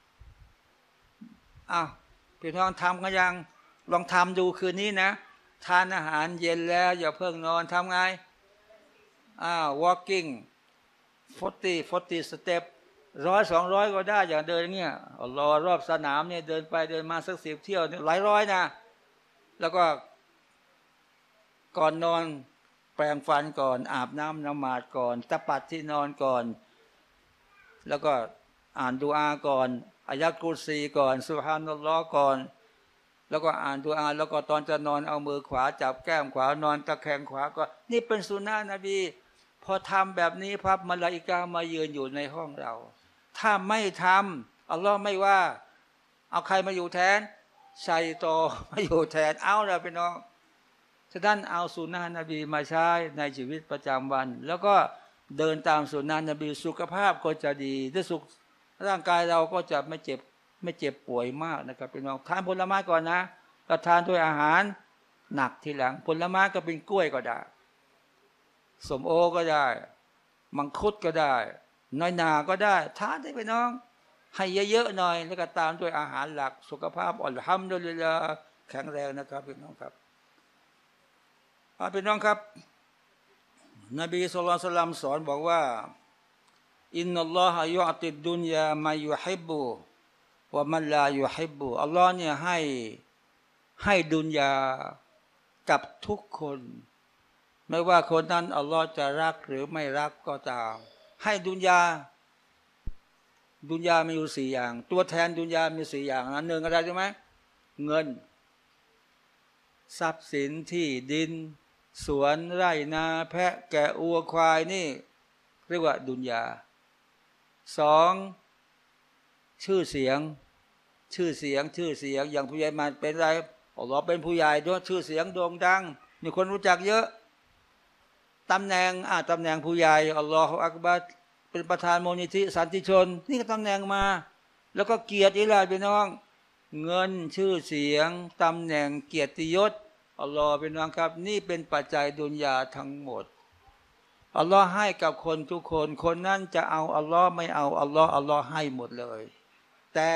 อ้าวพี่น้องทำกันยังลองทำดูคืนนี้นะทานอาหารเย็นแล้วอย่าเพิ่งนอนทำไงอ้าว walking forty forty step ร้อยสองร้อยก็ได้อย่างเดินเงี้ยรอรอบสนามเนี่ยเดินไปเดินมาสักสิบเที่ยวเนี่ยหลายร้อยนะแล้วก็ก่อนนอนแปรงฟันก่อนอาบน้ำนมาดก่อนตะปัดที่นอนก่อนแล้วก็อ่านดุอาก่อนอายะกุรซีก่อนซุบฮานัลลอฮ์ก่อนแล้วก็อ่านดุอาแล้วก็ตอนจะนอนเอามือขวาจับแก้มขวานอนตะแคงขวาก็นี่เป็นสุนนะนบีพอทำแบบนี้พับมลาอิกามายืนอยู่ในห้องเราถ้าไม่ทำอัลลอฮ์ไม่ว่าเอาใครมาอยู่แทนชัยตอมาอยู่แทนเอาละพี่น้องฉะนั้นเอาสุนนะนบีมาใช้ในชีวิตประจำวันแล้วก็เดินตามสุนนะนบีสุขภาพก็จะดีด้วยสุขร่างกายเราก็จะไม่เจ็บไม่เจ็บป่วยมากนะครับพี่น้องทานผลไม้ก่อนนะก็ทานด้วยอาหารหนักทีหลังผลไม้ก็เป็นกล้วยก็ได้สมโอก็ได้มังคุดก็ได้น้อยนาก็ได้ทานได้พี่น้องให้เยอะๆหน่อยแล้วก็ตามด้วยอาหารหลักสุขภาพอัลฮัมดุลิลลาห์แข็งแรงนะครับพี่น้องครับพี่น้องครับนบีศ็อลลัลลอฮุอะลัยฮิวะซัลลัมสอนบอกว่าอินนัลลอฮะยุอติดดุนยามายุฮิบบุว่ามันลายุฮิบบุอัลลอฮ์เนี่ยให้ให้ดุนยากับทุกคนไม่ว่าคนนั้นอัลลอฮ์จะรักหรือไม่รักก็ตามให้ดุนยาดุนยามีอยู่สี่อย่างตัวแทนดุนยามีสี่อย่างนะหนึ่งอะไรใช่ไหมเงินทรัพย์สินที่ดินสวนไร่นาแพะแกะอัวควายนี่เรียกว่าดุนยาสองชื่อเสียงชื่อเสียงชื่อเสียงอย่างผู้ใหญ่มาเป็นไรอัลลอฮ์เป็นผู้ใหญ่ด้วยชื่อเสียงโด่งดังมีคนรู้จักเยอะตำแหน่งอ่าตำแหน่งผู้ใหญ่อัลลอฮฺอักบัรเป็นประธานมูลนิธิสันติชนนี่ก็ตำแหน่งมาแล้วก็เกียรติอะไรพี่น้องเงินชื่อเสียงตำแหน่งเกียรติยศอัลลอฮฺเป็นน้องครับนี่เป็นปัจจัยดุนยาทั้งหมดอัลลอฮ์ให้กับคนทุกคนคนนั้นจะเอาอัลลอฮ์ไม่เอาอัลลอฮ์อัลลอฮ์ให้หมดเลยแต่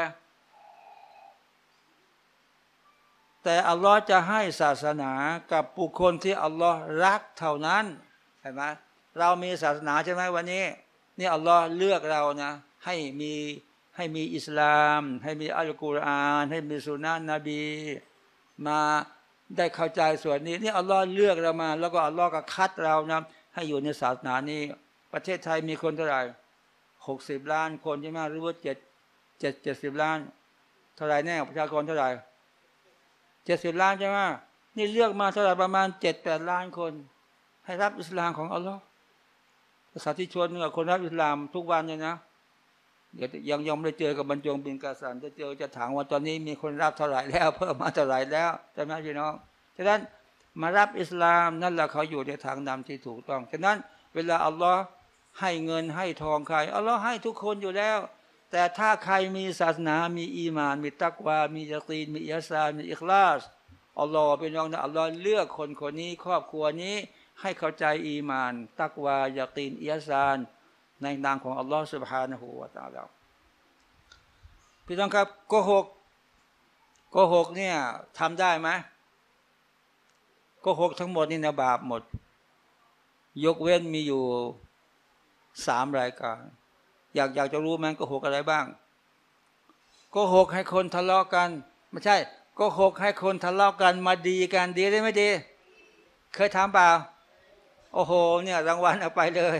แต่อัลลอฮ์จะให้ศาสนากับบุคคลที่อัลลอฮ์รักเท่านั้นเห็นไหมเรามีศาสนาใช่ไหมวันนี้นี่อัลลอฮ์เลือกเรานะให้มีให้มีอิสลามให้มีอัลกุรอานให้มีสุนนะนบีมาได้เข้าใจส่วนนี้นี่อัลลอฮ์เลือกเรามาแล้วก็อัลลอฮ์ก็คัดเรานะให้อยู่ในศาสนานี้ประเทศไทยมีคนเท่าไหร่หกสิบล้านคนใช่ไหมหรือว่าเจ็ดเจ็ดเจ็ดสิบล้านเท่าไรแน่ประชากรเท่าไหร่เจ็ดสิบล้านใช่ไหมนี่เลือกมาเท่าไหร่ประมาณเจ็ดแปดล้านคนให้รับอิสลามของอัลลอฮ์ประชาชนเนี่ยคนรับอิสลามทุกวันเนี่ยนะเดี๋ยวยังยังไม่ได้เจอกับบรรจงบินกาสันจะเจอจะถามว่าตอนนี้มีคนรับเท่าไหร่แล้วเพิ่มมาเท่าไหร่แล้วใช่ไหมพี่น้องฉะนั้นมารับอิสลามนั่นแหละเขาอยู่ในทางนำที่ถูกต้องฉะนั้นเวลาอัลลอฮ์ให้เงินให้ทองใครอัลลอฮ์ให้ทุกคนอยู่แล้วแต่ถ้าใครมีศาสนามีอีมานมีตักวามียะกีนมีอิหซานมีอิคลาสอัลลอฮ์เป็นน้องนะอัลลอฮ์เลือกคนคนนี้ครอบครัวนี้ให้เข้าใจอีมานตักวายะกีนอิหซานในนามของอัลลอฮ์ سبحانه และ تعالى พี่น้องครับโกหกโกหกเนี่ยทำได้ไหมโกหกทั้งหมดนี่นะบาปหมดยกเว้นมีอยู่สามรายการอยากอยากจะรู้ไหมโกหกอะไรบ้างโกหกให้คนทะเลาะกันไม่ใช่โกหกให้คนทะเลาะกันมาดีกันดีได้ไม่ดีเคยทำเปล่าโอ้โหเนี่ยรางวัลเอาไปเลย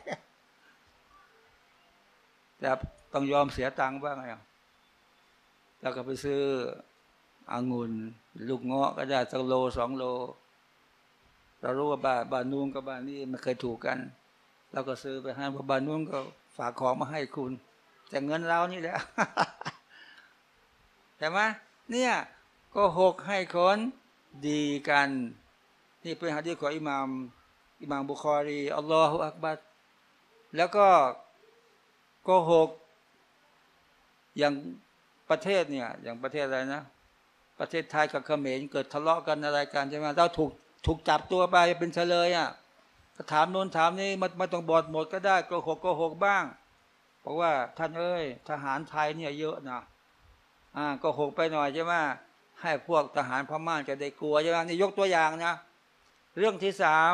แต่ต้องยอมเสียตังค์บ้างไงแล้วก็ไปซื้อองุ่นลูกเงาะก็ได้สักโลสองโลเรารู้ว่าบ้านบ้านนู้นกับบ้านนี้มันเคยถูกกันเราก็ซื้อไปให้บ้านนู้นก็ฝากของมาให้คุณแต่เงินเรานี่แหละใช่ไหมเนี่ยก็หกให้คนดีกันนี่เป็นหะดีษของอิหม่ามอิหม่ามบุคอรีอัลลอฮฺอักบัรแล้วก็โกหกอย่างประเทศเนี่ยอย่างประเทศอะไรนะประเทศไทยกับเขมรเกิดทะเลาะกันอะไรกันใช่ไหมเราถูกถูกจับตัวไปเป็นเฉลยอ่ะก็ถามโน้นถามนี่มันไม่ต้องบอดหมดก็ได้โกหกโกหกบ้างเพราะว่าท่านเอ้ยทหารไทยเนี่ยเยอะนะอ่าโกหกไปหน่อยใช่ไหมให้พวกทหารพม่าจะได้กลัวใช่ไหมนี่ยกตัวอย่างนะเรื่องที่สาม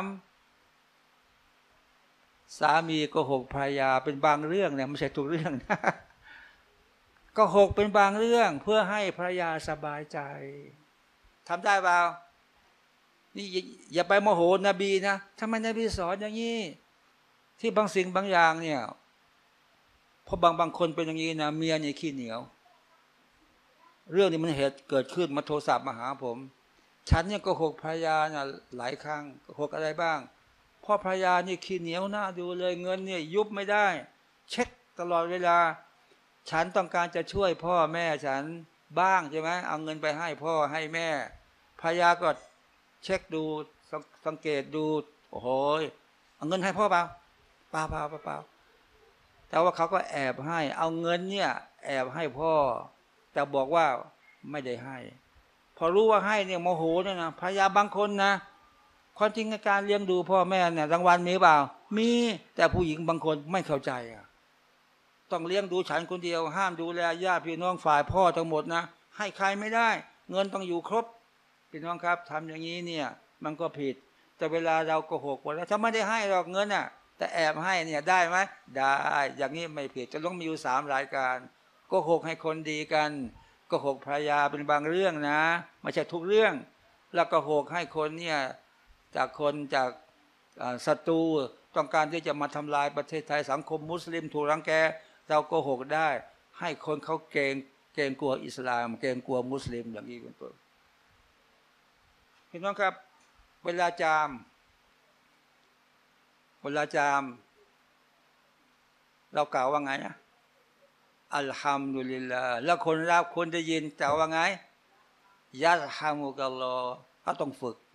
สามีโกหกภรรยาเป็นบางเรื่องเนี่ยไม่ใช่ทุกเรื่องนะโกหกเป็นบางเรื่องเพื่อให้ภรรยาสบายใจทำได้เปล่านี่อย่าไปโมโหนบีนะทำไมนบีสอนอย่างนี้ที่บางสิ่งบางอย่างเนี่ยเพราะบางบางคนเป็นอย่างนี้นะเมียเนี่ยขี้เหนียวเรื่องนี้มันเหตุเกิดขึ้นมาโทรศัพท์มาหาผมฉันเนี่ยโกหกภรรยาน่ะหลายครั้งโกหกอะไรบ้างพ่อภรรยานี่ขี้เหนียวหน้าดูเลยเงินเนี่ยยุบไม่ได้เช็คตลอดเวลาฉันต้องการจะช่วยพ่อแม่ฉันบ้างใช่ไหมเอาเงินไปให้พ่อให้แม่ภรรยาก็เช็คดูสังเกตดูโอ้โหเอาเงินให้พ่อเปล่าเปล่าเปล่าเปล่าแต่ว่าเขาก็แอบให้เอาเงินเนี่ยแอบให้พ่อแต่บอกว่าไม่ได้ให้พอรู้ว่าให้เนี่ยโมโหเนี่ยนะภรรยาบางคนนะความจริงในการเลี้ยงดูพ่อแม่เนี่ยรางวัลมีเปล่ามีแต่ผู้หญิงบางคนไม่เข้าใจอ่ะต้องเลี้ยงดูฉันคนเดียวห้ามดูแลญาติพี่น้องฝ่ายพ่อทั้งหมดนะให้ใครไม่ได้เงินต้องอยู่ครบพี่น้องครับทำอย่างนี้เนี่ยมันก็ผิดแต่เวลาเราโกหกว่าแล้วถ้าไม่ได้ให้หรอกเงินน่ะแต่แอบให้เนี่ยได้ไหมได้อย่างนี้ไม่ผิดจะต้องมีอยู่สามรายการโกหกให้คนดีกันโกหกภรรยาเป็นบางเรื่องนะไม่ใช่ทุกเรื่องแล้วโกหกให้คนเนี่ยจากคนจากศัตรูต้องการที่จะมาทำลายประเทศไทยสังคมมุสลิมถูกรังแกเราโกหกได้ให้คนเขาเกรงเกรงกลัวอิสลามเกรงกลัวมุสลิมอย่างนี้เป็นต้นพี่น้องครับเวลาจามเวลาจามเรากล่าวว่าไงนะอัลฮัมดุลิลลาห์แล้วคนรับคนได้ยินกล่าวว่าไงยัรฮามุกัลลอฮ์เขาต้องฝึก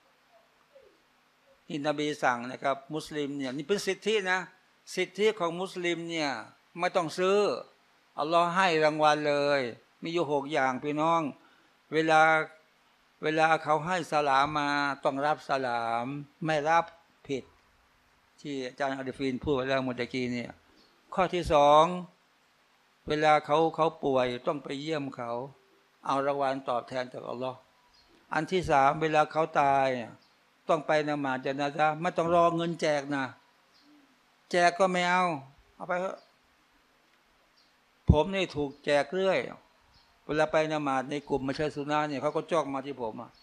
ที่นบีสั่งนะครับมุสลิมเนี่ยนี่เป็นสิทธินะสิทธิของมุสลิมเนี่ยไม่ต้องซื้ออัลลอฮ์ให้รางวัลเลยมีอยู่หกอย่างพี่น้องเวลาเวลาเขาให้สลามมาต้องรับสลามไม่รับผิดที่อาจารย์อัลฟีนพูดไว้แล้วเมื่อกี้เนี่ยข้อที่สองเวลาเขาเขาป่วยต้องไปเยี่ยมเขาเอารางวัลตอบแทนจากอัลลอฮ์อันที่สามเวลาเขาตายต้องไปนมาจานะซะไม่ต้องรอเงินแจกนะแจกก็ไม่เอาเอาไปเถอะผมนี่ถูกแจกเรื่อยเวลาไปนมาในกลุ่มมาใช้สุนาเนี่ยเขาก็จ้องมาที่ผมอ่ะ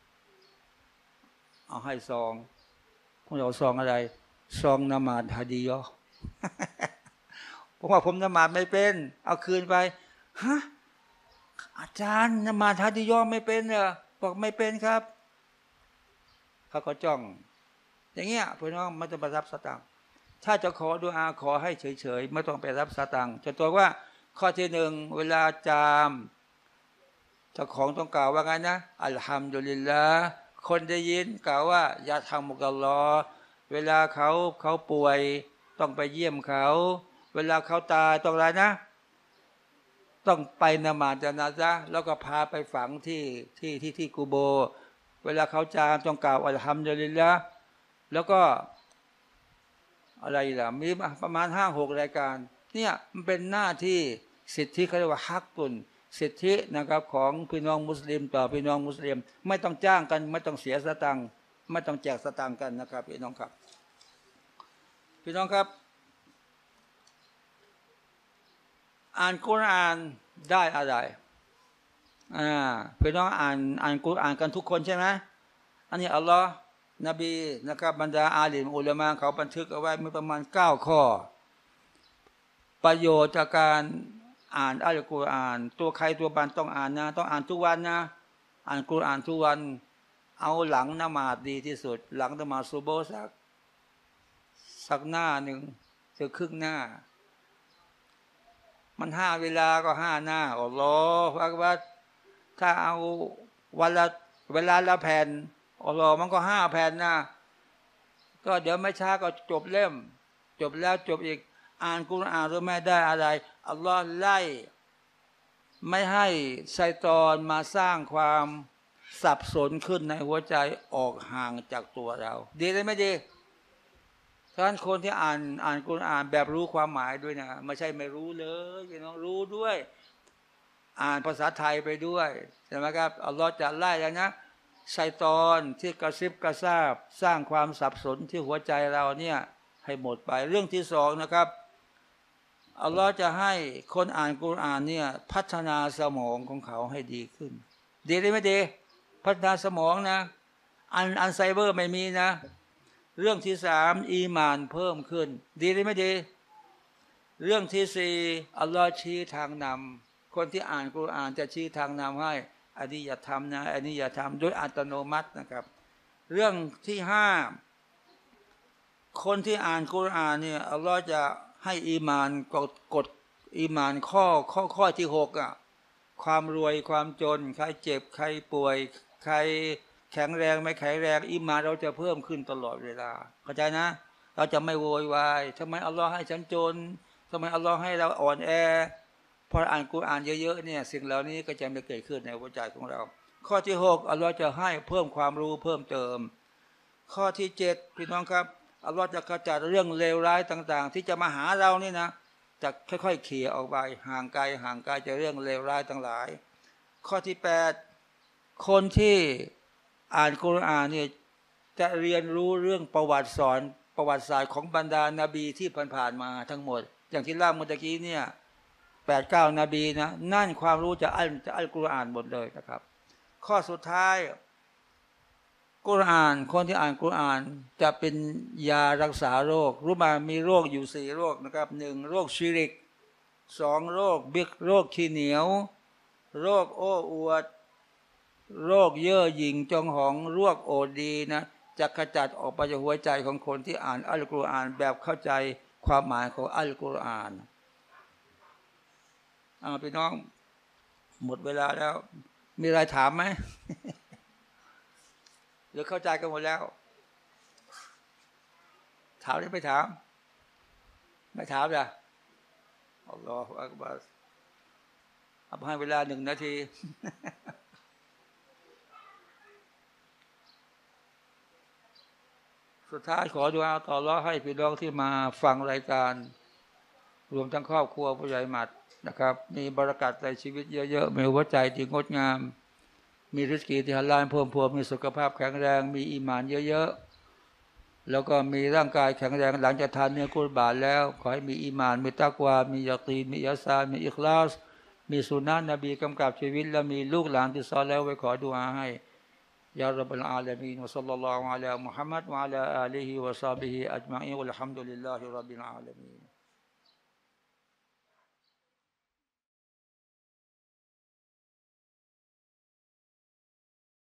เอาให้ซองพวกเราซองอะไรซองนมาฮะดียะผมว่าผมนมาดไม่เป็นเอาคืนไปฮะอาจารย์นมาดทัดยอมไม่เป็นเหรอบอกไม่เป็นครับเขาก็จ้องอย่างเงี้ยพี่น้องไม่ต้องไปรับสตางค์ถ้าจะขอดุอาขอให้เฉยๆไม่ต้องไปรับสตางค์จะตัวว่าข้อที่หนึ่งเวลาจามเจ้าของต้องกล่าวว่าไงนะอัลฮัมดุลิลลาห์คนได้ยินกล่าวว่ายาทำมุกัลลอเวลาเขาเขาป่วยต้องไปเยี่ยมเขาเวลาเขาตายต้องอะไรนะต้องไปนมาดญะนาซะห์แล้วก็พาไปฝังที่ที่ที่ที่กูโบเวลาเขาจามต้องกล่าวอัลฮัมดุลิลลาห์แล้วก็อะไรล่ะมีประมาณห้าหกรายการเนี่ยมันเป็นหน้าที่สิทธิเขาเรียกว่าฮักกุลสิทธินะครับของพี่น้องมุสลิมต่อพี่น้องมุสลิมไม่ต้องจ้างกันไม่ต้องเสียสตังค์ไม่ต้องแจกสตังค์กันนะครับพี่น้องครับพี่น้องครับอ่านกุรอานได้อะไรอ่าพี่น้องอ่านอ่านกุรอานกันทุกคนใช่ไหมอันนี้อัลลอฮ์นบีนะครับบรรดาอาลิมอุลามะเขาบันทึกเอาไว้มีประมาณเก้าข้อประโยชน์จากการอ่านอัลกุรอานตัวใครตัวบันต้องอ่านนะต้องอ่านทุกวันนะอ่านกุรอานทุกวันเอาหลังนมาดดีที่สุดหลังนมาดซุบฮ์สักสักหน้าหนึ่งถึงครึ่งหน้ามันห้าเวลาก็ห้าหน้าอัลลอฮฺอักบัรถ้าเอาวันละเวลาละแผ่นอัลลอฮฺมันก็ห้าแผ่นนะก็เดี๋ยวไม่ช้าก็จบเล่มจบแล้วจบอีกอ่านกุรอานรู้ไหมได้อะไรอัลลอฮฺไล่ไม่ให้ชัยฏอนมาสร้างความสับสนขึ้นในหัวใจออกห่างจากตัวเราดีได้ไหมดีท่านคนที่อ่านอ่านกุรอานแบบรู้ความหมายด้วยนะไม่ใช่ไม่รู้เลยพี่น้องรู้ด้วยอ่านภาษาไทยไปด้วยใช่ไหมครับอัลลอฮฺจะไล่แล้วนะชัยฏอนที่กระซิบกระซาบสร้างความสับสนที่หัวใจเราเนี่ยให้หมดไปเรื่องที่สองนะครับอัลลอฮฺจะให้คนอ่านกุรอานเนี่ยพัฒนาสมองของเขาให้ดีขึ้นดีได้ไหมดีพัฒนาสมองนะอันอันไซเบอร์ไม่มีนะเรื่องที่สามอีมานเพิ่มขึ้นดีได้ไหมดีเรื่องที่สี่อัลลอฮฺชี้ทางนำคนที่อ่านกุรอานจะชี้ทางนำให้อันนี้อย่าทำนะอันนี้อย่าทำโดยอัตโนมัตินะครับเรื่องที่ห้าคนที่อ่านกุรอานเนี่ยอัลลอฮฺจะให้อีมานกดกดอีมานข้อข้อข้อที่หกอ่ะความรวยความจนใครเจ็บใครป่วยใครแข็งแรงไม่แข็งแรงอีมานเราจะเพิ่มขึ้นตลอดเวลาเข้าใจนะเราจะไม่โวยวายทำไมอัลลอฮฺให้ฉันจนทำไมอัลลอฮฺให้เราอ่อนแอพออ่านกุรอานเยอะๆเนี่ยสิ่งเหล่านี้ก็จะไม่เกิดขึ้นในหัวใจของเราข้อที่หกอัลลอฮฺจะให้เพิ่มความรู้เพิ่มเติมข้อที่เจ็ดพี่น้องครับอัลลอฮฺจะขจัดเรื่องเลวร้ายต่างๆที่จะมาหาเรานี่นะจะค่อยๆเขี่ยออกไปห่างไกลห่างไกลจากเรื่องเลวร้ายทั้งหลายข้อที่แปดคนที่อ่านกุรอานเนี่ยจะเรียนรู้เรื่องประวัติสอนประวัติศาสตร์ของบรรดานาบีที่ผ่านๆมาทั้งหมดอย่างที่เล่าเมื่อกี้เนี่ยแปดเก้านาบีนะนั่นความรู้จะอัลจะอัลกุรอานหมดเลยนะครับข้อสุดท้ายกุรอานคนที่อ่านกุรอานจะเป็นยารักษาโรครู้มามีโรคอยู่สี่โรคนะครับหนึ่งโรคชิริกสองโรคบิกโรคขี้เหนียวโรคโอ้อวดโรคเย่อหยิ่งจองหองโรคโอดีนะจะขจัดออกไปจากหัวใจของคนที่อ่านอัลกุรอานแบบเข้าใจความหมายของอัลกุรอานอ่าพี่น้องหมดเวลาแล้วมีอะไรถามไหม หรือเข้าใจกันหมดแล้วถามหรือไม่ถามไม่ถามจ้ะอัลลอฮฺอักบัรเอาให้เวลาหนึ่งนาที สุดท้ายขอดุอาต่ออัลเลาะห์ให้พี่น้องที่มาฟังรายการรวมทั้งครอบครัวผู้ใหญ่หมัดนะครับมีบารกัตในชีวิตเยอะๆมีหัวใจที่งดงามมีริสกีที่ฮัลาลเพิ่มพูนมีสุขภาพแข็งแรงมีอีหม่านเยอะๆแล้วก็มีร่างกายแข็งแรงหลังจากทานเนื้อกุรบานแล้วขอให้มีอีหม่านมีตักวามียากีนมีอิหซานมีอิคลาสมีสุนนะนบีกำกับชีวิตและมีลูกหลานที่ซอลิห์ไว้ขอดุอาให้ยารับบลอาลามีนวะซัลลัลลอฮุอะลัยฮิมุฮัมมัดวะอะลาอาลีฮิวะซอฮบิฮิอัจมะอีนวัลฮัมดุลิลลาฮิร็อบบิลอาลามีน